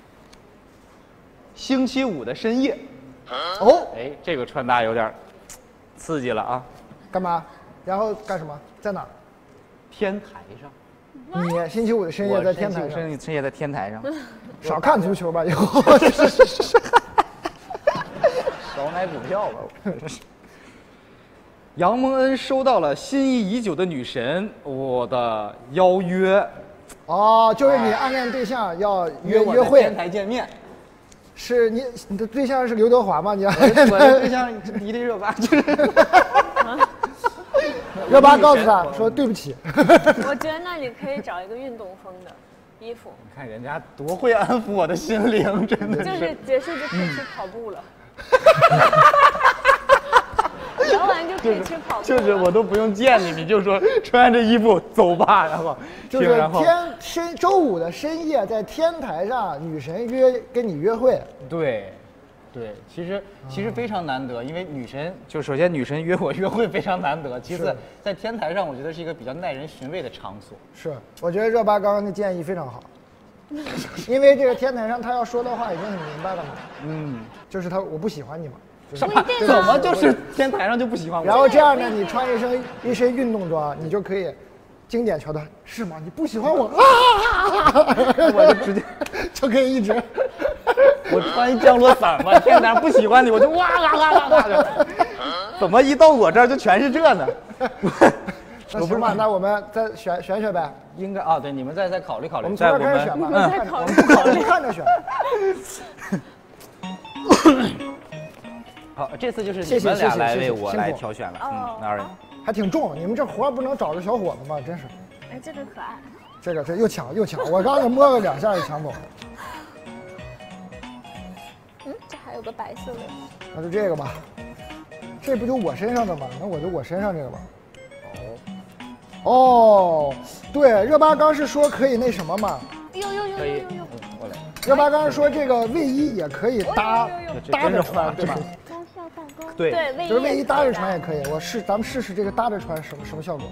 星期五的深夜。哦，哎，这个穿搭有点刺激了啊！ 干嘛？然后干什么？在哪？ 天台上。 你星期五的深夜在天台上。 深深夜在天台上。 少看足球吧，以后。 少买股票吧。杨蒙恩收到了心仪已久的女神我的邀约。 哦，就是你暗恋对象要约约会， 天台见面。 是你你的对象是刘德华吗？你我的对象一定热巴，就是。 热巴告诉他说对不起。 我觉得那里可以找一个运动风的衣服。 你看人家多会安抚我的心灵，真的是。就是结束就可以去跑步了。聊完完就可以去跑步了。 就是我都不用见你，你就说穿这衣服走吧，然后就是然后天深周五的深夜，在天台上，女神约跟你约会。 对。对，其实其实非常难得，因为女神就首先女神约我约会非常难得，其次在天台上，我觉得是一个比较耐人寻味的场所。 是，我觉得热巴刚刚的建议非常好，因为这个天台上他要说的话已经很明白了嘛， 嗯， 就是他我不喜欢你嘛， 什么怎么就是天台上就不喜欢我？ 然后这样呢，你穿一身一身运动装，你就可以经典桥段是吗？你不喜欢我啊？ 我就直接就可以一直。 我穿一降落伞嘛，天台上不喜欢你，我就哇哇哇哇哇的。怎么一到我这儿就全是这呢？ 那行吧，那我们再选选选呗。 应该啊，对，你们再再考虑考虑。 我们从这儿开始选吧。 嗯，再考虑。 我们不考虑，看着选。 好，这次就是谢谢你们俩谢谢谢谢来为我辛苦来挑选了。嗯， 哦那二位。 还挺重，你们这活儿不能找着小伙子吗？真是。 哎，这个可爱。 这个这又抢又抢，我刚才摸了两下就抢走了。 嗯，这还有个白色的。 那就这个吧，这不就我身上的吗？那我就我身上这个吧。哦，对，热巴刚是说可以那什么嘛？ 呦呦呦可以呦呦呦！ 过来。 热巴刚是说这个卫衣也可以搭搭着穿，对吧？ 高效办公。 对对，卫衣就是卫衣搭着穿也以。 可以。我试，咱们试试这个搭着穿什么什么效果？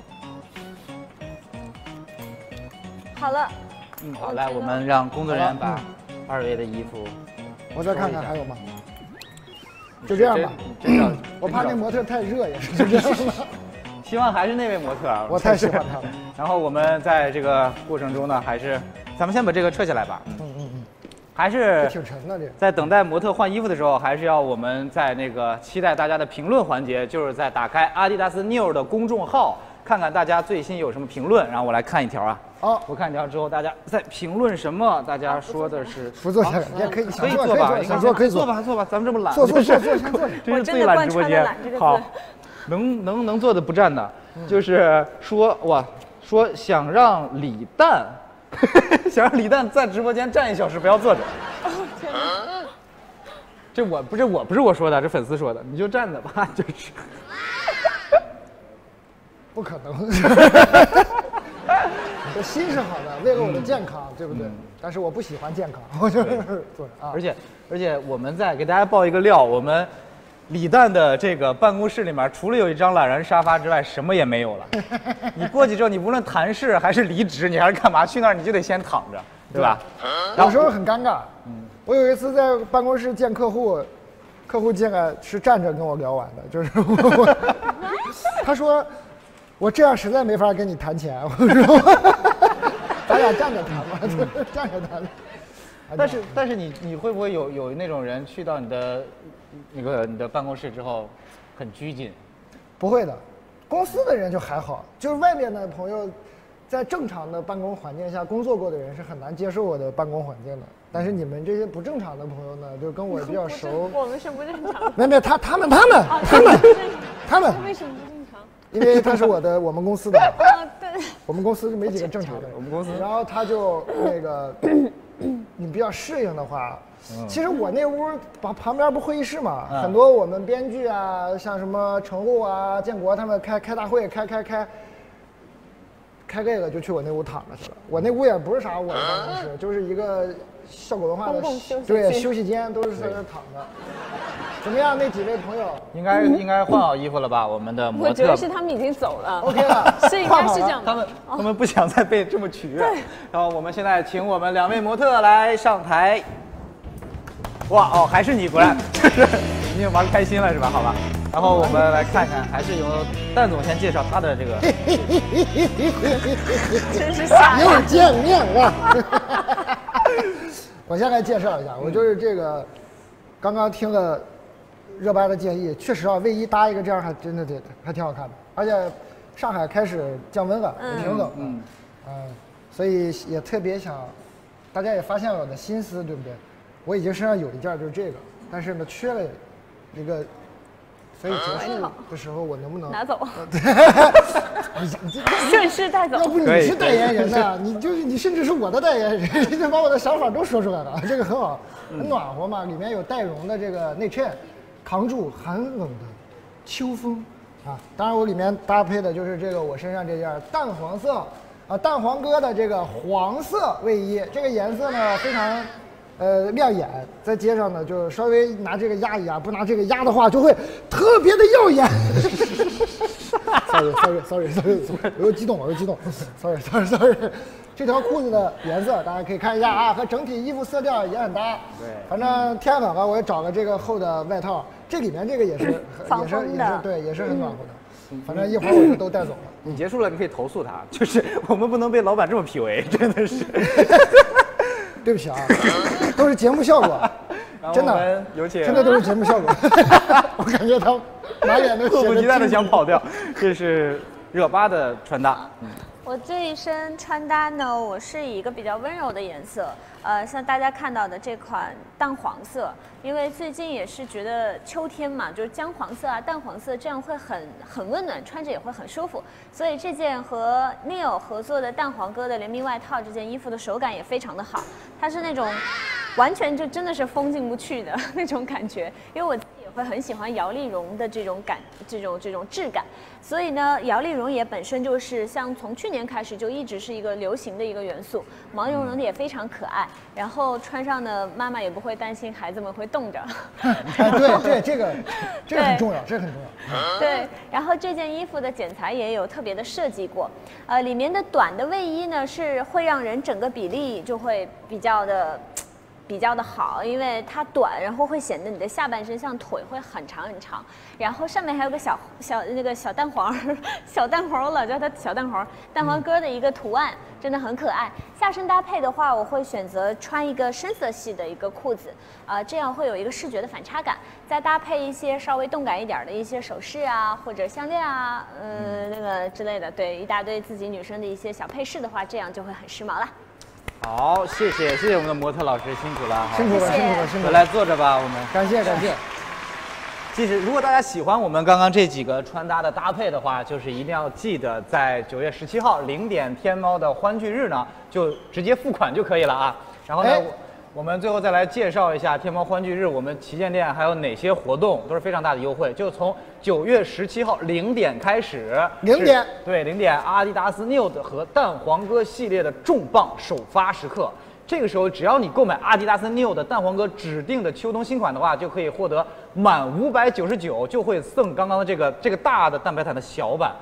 好了。 嗯，好，来，我们让工作人员把好了二位的衣服。 我再看看还有吗？就这样吧。 真的， 我怕那模特太热也是，就这样吧。 希望还是那位模特儿， 我太喜欢他了。 然后我们在这个过程中呢，还是咱们先把这个撤下来吧。 嗯嗯嗯， 还是挺沉的这个。 在等待模特换衣服的时候，还是要我们在那个期待大家的评论环节，就是在打开阿迪达斯 Neo 的公众号，看看大家最新有什么评论。然后我来看一条啊。 好， 我看一条之后，大家在评论什么？大家说的是不坐下来，也可以可以坐吧， 想坐可以坐坐吧，坐吧，咱们这么懒， 坐坐坐坐先坐。 这是最懒直播间。好，能能能坐的不站的，就是说哇，说想让李诞，想让李诞在直播间站一小时，不要坐着。这我不是我不是我说的，这粉丝说的，你就站着吧，就是。 不可能。我心是好的，为了我的健康，对不对？但是我不喜欢健康，我就是坐着啊。 而且而且我们再给大家爆一个料，我们李诞的这个办公室里面，除了有一张懒人沙发之外，什么也没有了。你过去之后，你无论谈事还是离职，你还是干嘛，去那儿你就得先躺着，对吧？ 有时候很尴尬。我有一次在办公室见客户，客户进来是站着跟我聊完的，就是我，他说。我这样实在没法跟你谈钱，我说，咱俩站着谈吧，就是站着谈。 但是但是你你会不会有有那种人去到你的那个你的办公室之后，很拘谨？ 不会的，公司的人就还好，就是外面的朋友，在正常的办公环境下工作过的人是很难接受我的办公环境的。但是你们这些不正常的朋友呢，就跟我比较熟。 我们是不正常。 没没，他他们他们他们他们。 为什么不正常？ 因为他是我的我们公司的。 啊，对。 我们公司是没几个正常的人。 我们公司。 然后他就那个，你比较适应的话，其实我那屋旁旁边不会议室嘛，很多我们编剧啊，像什么程璐啊、建国他们开开大会，开开开。开这个就去我那屋躺着去了。我那屋也不是啥我的办公室，就是一个效果文化的对休息间，都是在那躺着。怎么样，那几位朋友？ 应该应该换好衣服了吧？我们的模特。 我觉得是他们已经走了。 OK 了， 是应该是这样。 他们他们不想再被这么取悦。对。然后我们现在请我们两位模特来上台。哇哦，还是你，果然就是你玩开心了是吧？好吧。然后我们来看看，还是由蛋总先介绍他的这个。 真是吓人！ 又见面了。我先来介绍一下，我就是这个，刚刚听了热巴的建议，确实啊，卫衣搭一个这样还真的得还挺好看的，而且上海开始降温了，也挺冷，嗯嗯，所以也特别想，大家也发现了我的心思，对不对？我已经身上有一件就是这个，但是呢缺了一个。所以结束的时候，我能不能拿走？ 你你顺势带走。 要不你是代言人呢？你就是你，甚至是我的代言人，你就把我的想法都说出来了。这个很好，很暖和嘛，里面有带绒的这个内衬，扛住寒冷的秋风啊，当然我里面搭配的就是这个我身上这件淡黄色啊淡黄哥的这个黄色卫衣，这个颜色呢非常呃亮眼，在街上呢就稍微拿这个压一压，不拿这个压的话就会特别的耀眼。sorry sorry sorry sorry， 我又激动，我又激动 ，sorry sorry sorry。这条裤子的颜色大家可以看一下啊，和整体衣服色调也很搭。 对， 反正天冷了，我也找了这个厚的外套，这里面这个也是也是也是对，也是很暖和的。嗯、反正一会儿我就都带走了。 你结束了，你可以投诉他，就是我们不能被老板这么 P U A， 真的是。 对不起啊，都是节目效果，真的， 有请， 真的都是节目效果。我感觉他满脸都迫不及待的想跑掉。这是热巴的穿搭。嗯， 我这一身穿搭呢，我是以一个比较温柔的颜色，呃，像大家看到的这款淡黄色，因为最近也是觉得秋天嘛，就是姜黄色啊、淡黄色，这样会很很温暖，穿着也会很舒服。所以这件和 Neo 合作的淡黄哥的联名外套，这件衣服的手感也非常的好，它是那种完全就真的是风进不去的那种感觉，因为我也会很喜欢摇粒绒的这种感，这种这种质感。所以呢，摇粒绒也本身就是像从去年开始就一直是一个流行的一个元素，毛茸茸的也非常可爱，然后穿上呢，妈妈也不会担心孩子们会冻着。 对对，这个这个很重要，这个很重要。 对，然后这件衣服的剪裁也有特别的设计过，呃，里面的短的卫衣呢是会让人整个比例就会比较的。比较的好，因为它短，然后会显得你的下半身像腿会很长很长，然后上面还有个小小那个小蛋黄，小蛋黄我老叫它小蛋黄，蛋黄哥的一个图案，真的很可爱。下身搭配的话，我会选择穿一个深色系的一个裤子，啊、呃，这样会有一个视觉的反差感，再搭配一些稍微动感一点的一些首饰啊，或者项链啊，呃，那个之类的，对，一大堆自己女生的一些小配饰的话，这样就会很时髦了。 好，谢谢谢谢我们的模特老师，辛苦了， 辛苦了，辛苦了，辛苦了。 来坐着吧，我们感谢感谢。 其实，如果大家喜欢我们刚刚这几个穿搭的搭配的话，就是一定要记得在九月十七号零点天猫的欢聚日呢，就直接付款就可以了啊。然后呢，哎、我们最后再来介绍一下天猫欢聚日我们旗舰店还有哪些活动，都是非常大的优惠，就从九月十七号零点开始， 零点对零点，阿迪达斯 Neo 的和淡黄哥系列的重磅首发时刻。这个时候，只要你购买阿迪达斯 Neo 的淡黄哥指定的秋冬新款的话，就可以获得满五百九十九就会送刚刚的这个这个大的蛋白毯的小版。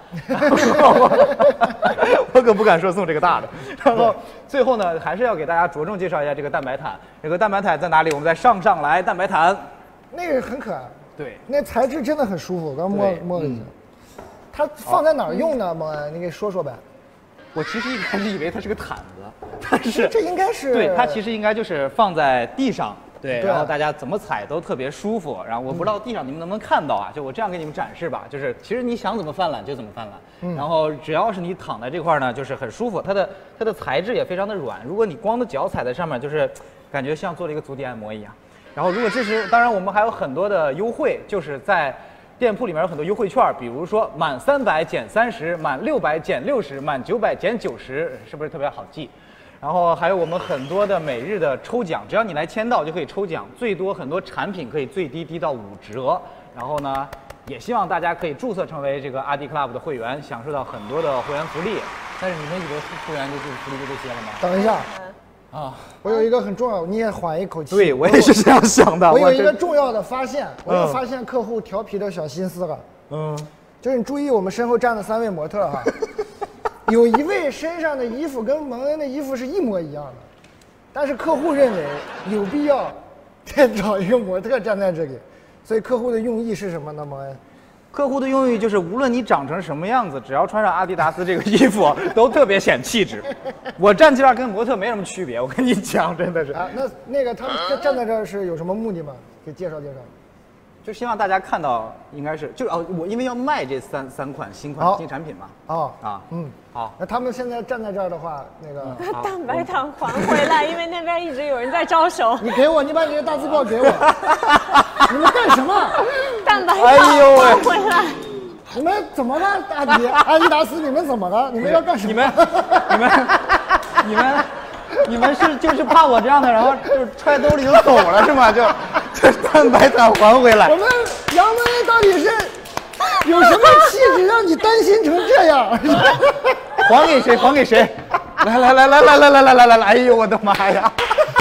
我可不敢说送这个大的。然后最后呢，还是要给大家着重介绍一下这个蛋白毯。这个蛋白毯在哪里？我们再上上来，蛋白毯， 那个很可爱。 对， 那材质真的很舒服，刚摸摸了一下。嗯、它放在哪儿用呢？蒙恩，你给说说呗。 我其实一开始以为它是个毯子，但是这应该是对它其实应该就是放在地上，对，然后大家怎么踩都特别舒服。然后我不知道地上你们能不能看到啊？就我这样给你们展示吧，就是其实你想怎么翻懒就怎么翻懒，嗯、然后只要是你躺在这块呢，就是很舒服。它的它的材质也非常的软，如果你光的脚踩在上面，就是感觉像做了一个足底按摩一样。然后如果这时，当然我们还有很多的优惠，就是在。店铺里面有很多优惠券，比如说满三百减三十，满六百减六十，满九百减九十，是不是特别好记？然后还有我们很多的每日的抽奖，只要你来签到就可以抽奖，最多很多产品可以最低低到五折。然后呢，也希望大家可以注册成为这个阿迪 Club 的会员，享受到很多的会员福利。但是你们以为会员就是福利就这些了吗？ 等一下。 啊， 我有一个很重要，你也缓一口气。 对，我也是这样想的。 我有一个重要的发现，我又发现客户调皮的小心思了。嗯，就是你注意我们身后站的三位模特哈，有一位身上的衣服跟蒙恩的衣服是一模一样的，但是客户认为有必要再找一个模特站在这里，所以客户的用意是什么呢？蒙恩？ 客户的用意就是，无论你长成什么样子，只要穿上阿迪达斯这个衣服，都特别显气质。我站这儿跟模特没什么区别，我跟你讲，真的是。 啊，那那个他们站在这儿是有什么目的吗？给介绍介绍。 就希望大家看到，应该是就是哦，我因为要卖这三三款新款新产品嘛。 哦啊， 嗯， 好。 那他们现在站在这儿的话，那个把蛋白毯还回来，因为那边一直有人在招手。 你给我，你把你的大字报给我。你们干什么？ 蛋白毯还回来。 你们怎么了，阿迪阿迪达斯？你们怎么了？你们要干什么？ 你们你们你们你们是就是怕我这样的，然后就是揣兜里就走了是吗？就这蛋白毯还回来。 我们杨威到底是有什么气质让你担心成这样？ 还给谁？还给谁？来来来来来来来来来来来！哎呦我的妈呀！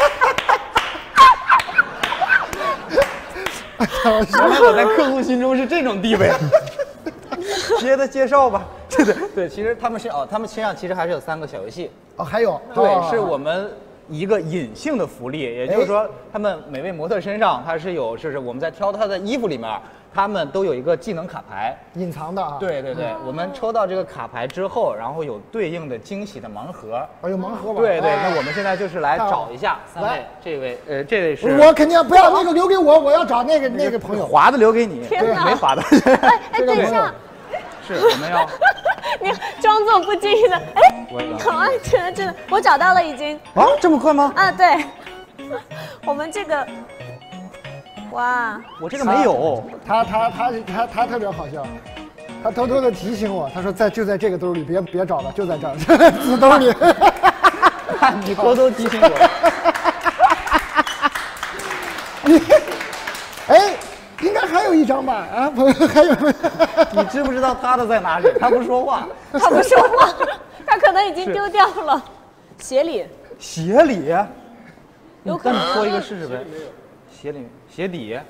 原来我在客户心中是这种地位。接着介绍吧。对对对，其实他们是哦，他们身上其实还是有三个小游戏。 哦，还有对， 哦是我们一个隐性的福利，也就是说，他们每位模特身上它是有，就是我们在挑他的衣服里面，他们都有一个技能卡牌， 隐藏的啊。 对对对，我们抽到这个卡牌之后，然后有对应的惊喜的盲盒。 哦，有盲盒玩。 对对， 哎那我们现在就是来找一下三位来， 这位呃，这位是我肯定不要那个留给我，我要找那个那个朋友。 划的留给你， 天哪没划的。 哎哎， 这个朋友等一下， 是我们要你装作不经意的，哎， 我也要好爱真的真的，我找到了已经。 啊，这么快吗？ 啊，对，我们这个，哇， 我这个没有。 他他他他他特别好笑，他偷偷的提醒我，他说在就在这个兜里，别别找了，就在这儿，纸兜里。 你偷偷提醒我。 你，哎，应该还有一张吧？啊，朋友还有没有？ 你知不知道他的在哪里？他不说话。 他不说话，他可能已经丢掉了。鞋里鞋里， 有可能你脱一个试试呗。鞋里鞋底。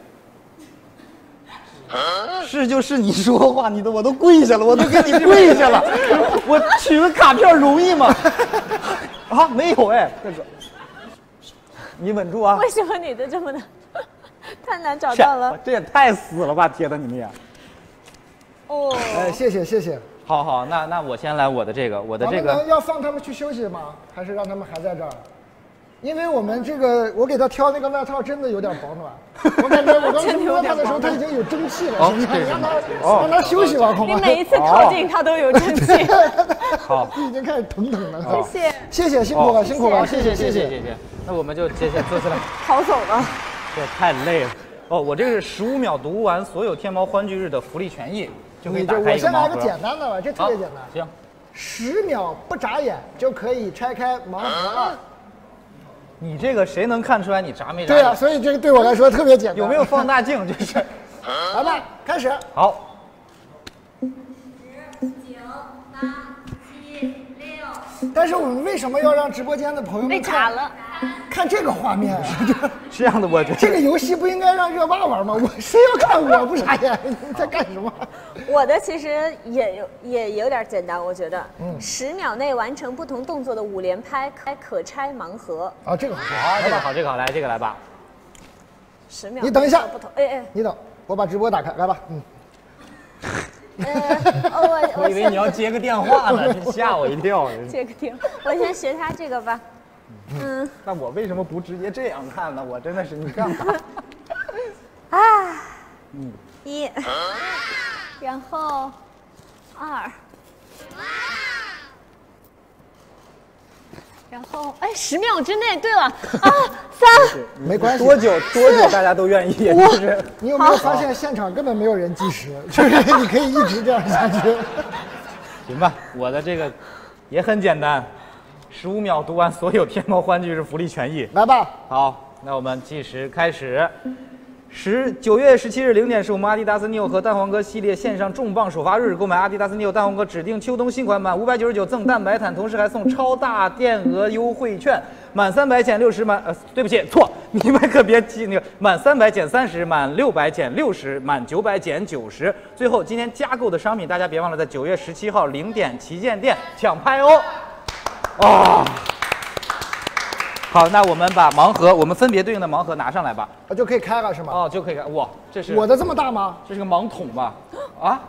是就是你说话，你都我都跪下了，我都给你跪下了。我取个卡片容易吗？啊，没有哎，这个，你稳住啊！ 为什么你的这么的太难找到了？ 这也太死了吧，贴的你们也。 哦， 哎，谢谢谢谢。 好好，那那我先来我的这个，我的这我们能个， 要放他们去休息吗？还是让他们还在这儿？因为我们这个，我给他挑那个外套真的有点保暖，我感觉我刚去摸他的时候，他已经有蒸汽了， 哦是不是？ 这是让他哦让他休息吧，好吗？ 你每一次靠近他都有蒸汽。 好， 已经开始腾腾了。 谢谢， 谢谢辛苦了，辛苦了， 谢谢谢谢谢谢。那我们就接下坐下来， 逃走了。 这太累了。哦，我这个是十五秒读完所有天猫欢聚日的福利权益，就可以你这打开一个盲盒。 我先来个简单的吧，这特别简单。 行， 十秒不眨眼就可以拆开盲盒了。 你这个谁能看出来你眨没眨？ 对啊，所以这个对我来说特别简单。 有没有放大镜？就是。 来吧，开始。 好。 但是我们为什么要让直播间的朋友被们看卡了。 看这个画面啊？ 这样的，我觉得这个游戏不应该让热巴玩吗？我谁要看我不眨眼？你在干什么？ 我的其实也有也有点简单，我觉得，嗯，十秒内完成不同动作的五连拍开可拆盲盒。 啊，这个好， 好，这个好，这个好，来这个来吧。 十秒。 你等一下不同，哎哎， 你等，我把直播打开，来吧，嗯。 呃，哦我我以为你要接个电话呢，这吓我一跳。 接个电话，我先学他这个吧。嗯， 那我为什么不直接这样看呢？我真的是你干嘛？ 啊， 嗯， 一，然后二，然后哎，十秒之内，对了啊，三， 没关系， 多久多久大家都愿意，就是你有没有发现现场根本没有人计时，就是你可以一直这样下去。 行吧，我的这个也很简单，十五秒读完所有天猫欢聚日福利权益。 来吧， 好，那我们计时开始。十九月十七日零点是我们阿迪达斯 Neo 和蛋黄哥系列线上重磅首发日，购买阿迪达斯 Neo 蛋黄哥指定秋冬新款满五百九十九赠蛋白毯，同时还送超大电额优惠券，满三百减六十，满呃对不起错，你们可别记那个满三百减三十，满六百减六十，满九百减九十。最后今天加购的商品，大家别忘了在九月十七号零点旗舰店抢拍哦。啊、哦。好，那我们把盲盒，我们分别对应的盲盒拿上来吧。 啊，就可以开了是吗？ 哦，就可以开。哇，这是我的这么大吗？ 这是个盲桶吧？啊？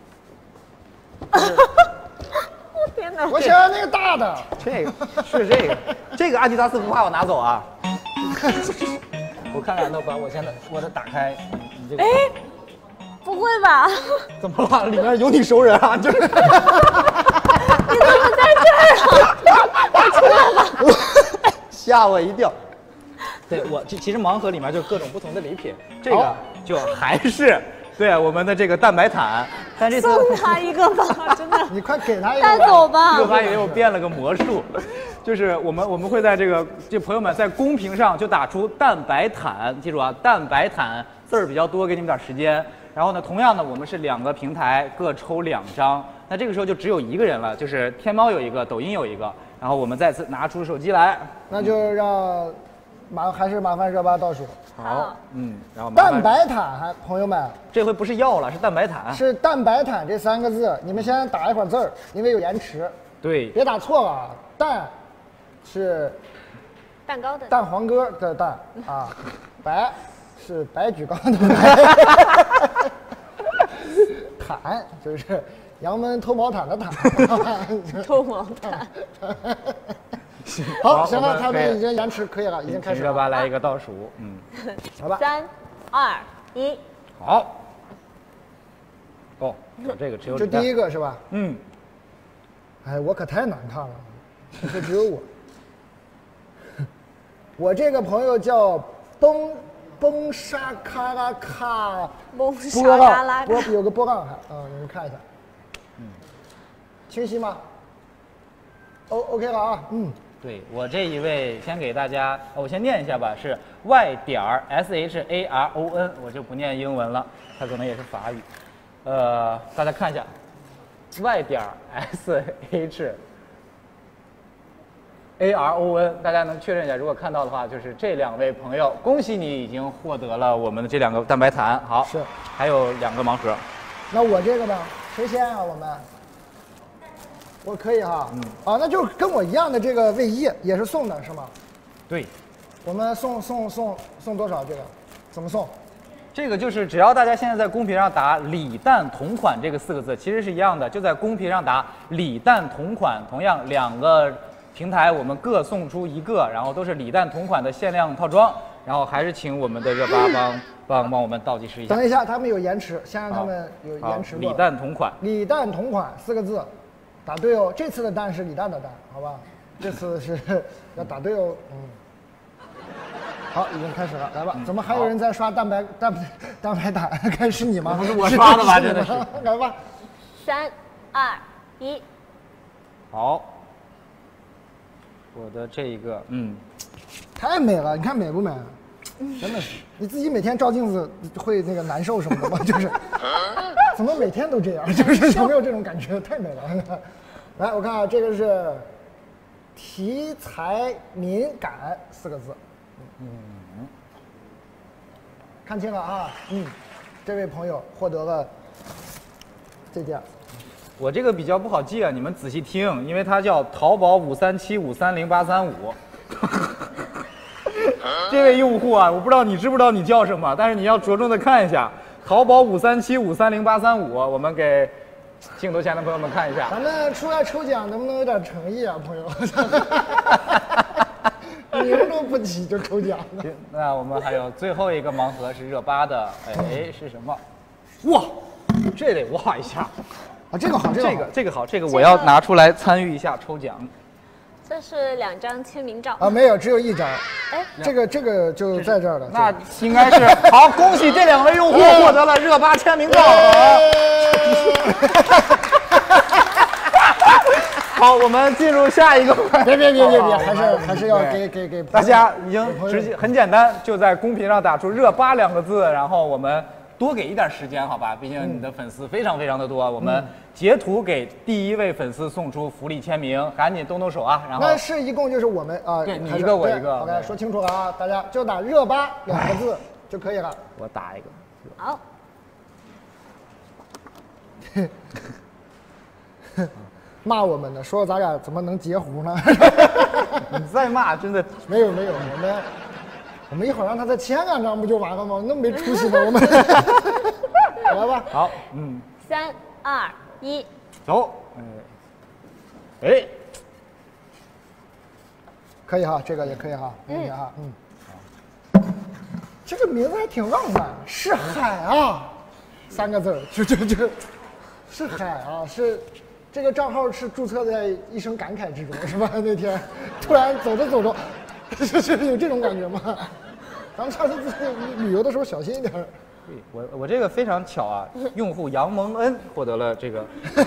天哪！ 我想要那个大的。 这个是这个，这个阿迪达斯不怕我拿走啊？我看看，那把我现在我的打开，你这个。 哎，不会吧？ 怎么了？里面有你熟人啊？就是。你怎么在这儿啊？快出来吧！ 吓我一跳。对我这其实盲盒里面就各种不同的礼品，这个就还是对我们的这个蛋白毯，但这次送他一个吧，真的。 你快给他一个。 带走吧。 热巴以为我变了个魔术，就是我们我们会在这个这朋友们在公屏上就打出蛋白毯，记住啊，蛋白毯字儿比较多，给你们点时间。 然后呢，同样的，我们是两个平台各抽两张，那这个时候就只有一个人了，就是天猫有一个，抖音有一个。然后我们再次拿出手机来， 那就让麻还是麻烦热巴倒数。 好，嗯，然后麻烦蛋白毯，朋友们， 这回不是药了，是蛋白毯。 是蛋白毯这三个字，你们先打一会儿字儿，因为有延迟。 对， 别打错了啊，蛋是蛋糕的蛋黄哥的蛋啊，白是白举纲的白，毯就是杨门偷毛毯的毯， 偷毛毯。 好，行了，他们已经延迟可以了，已经开始了。 热巴来一个倒数，嗯， 来吧， 三、二、一， 好。哦，我这个只有就第一个是吧？ 嗯。 哎，我可太难看了，这只有我。我这个朋友叫崩崩沙卡拉卡， 崩沙拉拉， 波有个波浪还，嗯，你们看一下，嗯，清晰吗 ？O OK 了啊，嗯， 对我这一位先给大家，我先念一下吧，是 Y 点 S H A R O N， 我就不念英文了，它可能也是法语，呃，大家看一下。Y 点 S H A R O N， 大家能确认一下？如果看到的话，就是这两位朋友，恭喜你已经获得了我们的这两个蛋白毯。好， 是， 还有两个盲盒。 那我这个呢？谁先啊？我们，我可以哈。嗯。啊，那就是跟我一样的这个卫衣也是送的是吗？ 对。 我们送送送送多少？这个怎么送？ 这个就是只要大家现在在公屏上打“李诞同款”这个四个字，其实是一样的，就在公屏上打“李诞同款”，同样两个平台我们各送出一个，然后都是李诞同款的限量套装，然后还是请我们的热巴帮帮帮我们倒计时一下。 等一下，他们有延迟，先让他们有延迟过。 李诞同款， 李诞同款四个字，打对哦。这次的蛋是李诞的蛋，好吧？这次是要打对哦，嗯。好，已经开始了，来吧。怎么还有人在刷蛋白蛋蛋白毯？该是你吗？ 不是我刷的吧？真的是。 来吧。 三、二、一。 好。我的这一个，嗯， 太美了，你看美不美？真的是，你自己每天照镜子会那个难受什么的吗？就是，怎么每天都这样？就是有没有这种感觉？太美了。来，我看啊，这个是题材敏感四个字。嗯，看清了啊，嗯，这位朋友获得了这件。 我这个比较不好记啊，你们仔细听，因为它叫淘宝五三七五三零八三五。这位用户啊，我不知道你知不知道你叫什么，但是你要着重的看一下，淘宝五三七五三零八三五，我们给镜头前的朋友们看一下。 咱们出来抽奖能不能有点诚意啊，朋友？名都不起就抽奖了。 那我们还有最后一个盲盒是热巴的，哎，是什么？哇，这得哇一下。 啊，这个好，这个这个这个好，这个我要拿出来参与一下抽奖。 这是两张签名照啊，没有，只有一张。哎，这个这个就在这儿了。 那应该是好，恭喜这两位用户获得了热巴签名照。好，我们进入下一个环节。 别别别别别，还是还是要给给给大家已经直接很简单，就在公屏上打出“热巴”两个字，然后我们多给一点时间，好吧？毕竟你的粉丝非常非常的多，我们截图给第一位粉丝送出福利签名，赶紧动动手啊！然后那是一共就是我们啊， 对你一个我一个。 OK， 说清楚了啊，大家就打“热巴”两个字就可以了。 我打一个。 好。 骂我们的，说咱俩怎么能截胡呢？ 你再骂，真的没有没有，我们我们一会儿让他再签两张不就完了吗？那么没出息的我们。来吧。 好，嗯。 三二一， 走。哎，哎， 可以哈，这个也可以哈，没问题哈，嗯。这个名字还挺浪漫，是海啊，三个字儿，就就就，是海啊，是。这个账号是注册在一声感慨之中，是吧？那天突然走着走着，是有这种感觉吗？咱们下次旅游的时候小心一点。 对我我这个非常巧啊，用户杨蒙恩获得了这个，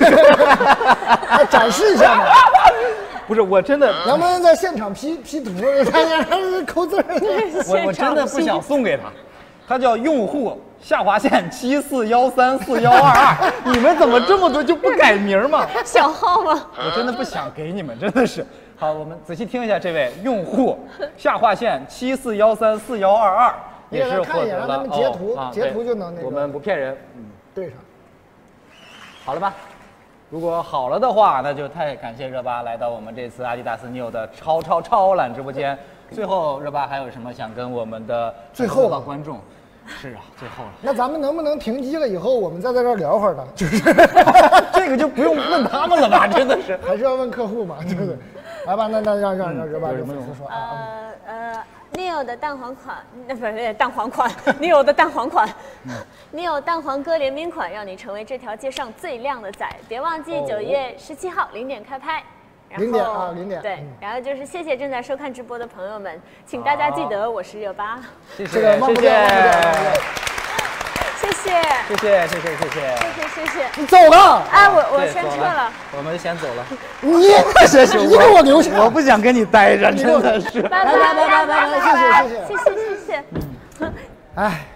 展示一下嘛。 不是，我真的杨蒙恩在现场 P P 图，他抠字儿。 我我真的不想送给他。 它叫用户下划线七四幺三四幺二二。你们怎么这么多就不改名吗？ 小号吗？ 我真的不想给你们，真的是。好，我们仔细听一下这位用户下划线七四幺三四幺二二，也是获得了。 让他们截图， 哦、 截图就能那个。 我们不骗人，嗯， 对上。 好了吧？如果好了的话，那就太感谢热巴来到我们这次阿迪达斯 Neo 的超超超揽直播间。最后，热巴还有什么想跟我们的最后了观众？是啊，最后了。 那咱们能不能停机了以后，我们再在这儿聊会儿呢？就是这个就不用问他们了吧？真的是， 还是要问客户嘛，对不对？来吧，那那让让让热巴给粉丝说啊。 呃呃 ，Neo 的蛋黄款，那不是蛋黄款，Neo 的蛋黄款，Neo 蛋黄哥联名款，让你成为这条街上最靓的仔。别忘记九月十七号零点开拍。 零点啊，零点。 对，然后就是谢谢正在收看直播的朋友们，请大家记得我是热巴。 谢谢， 这个忘不掉，忘不掉。 谢谢， 谢谢，谢谢，谢谢， 谢谢，谢谢。 你走了？ 哎，我我先撤了。 我们先走了。 你你给我留下， 我不想跟你待着，真的是。 拜拜拜拜拜拜，谢谢谢谢谢谢谢谢。 哎。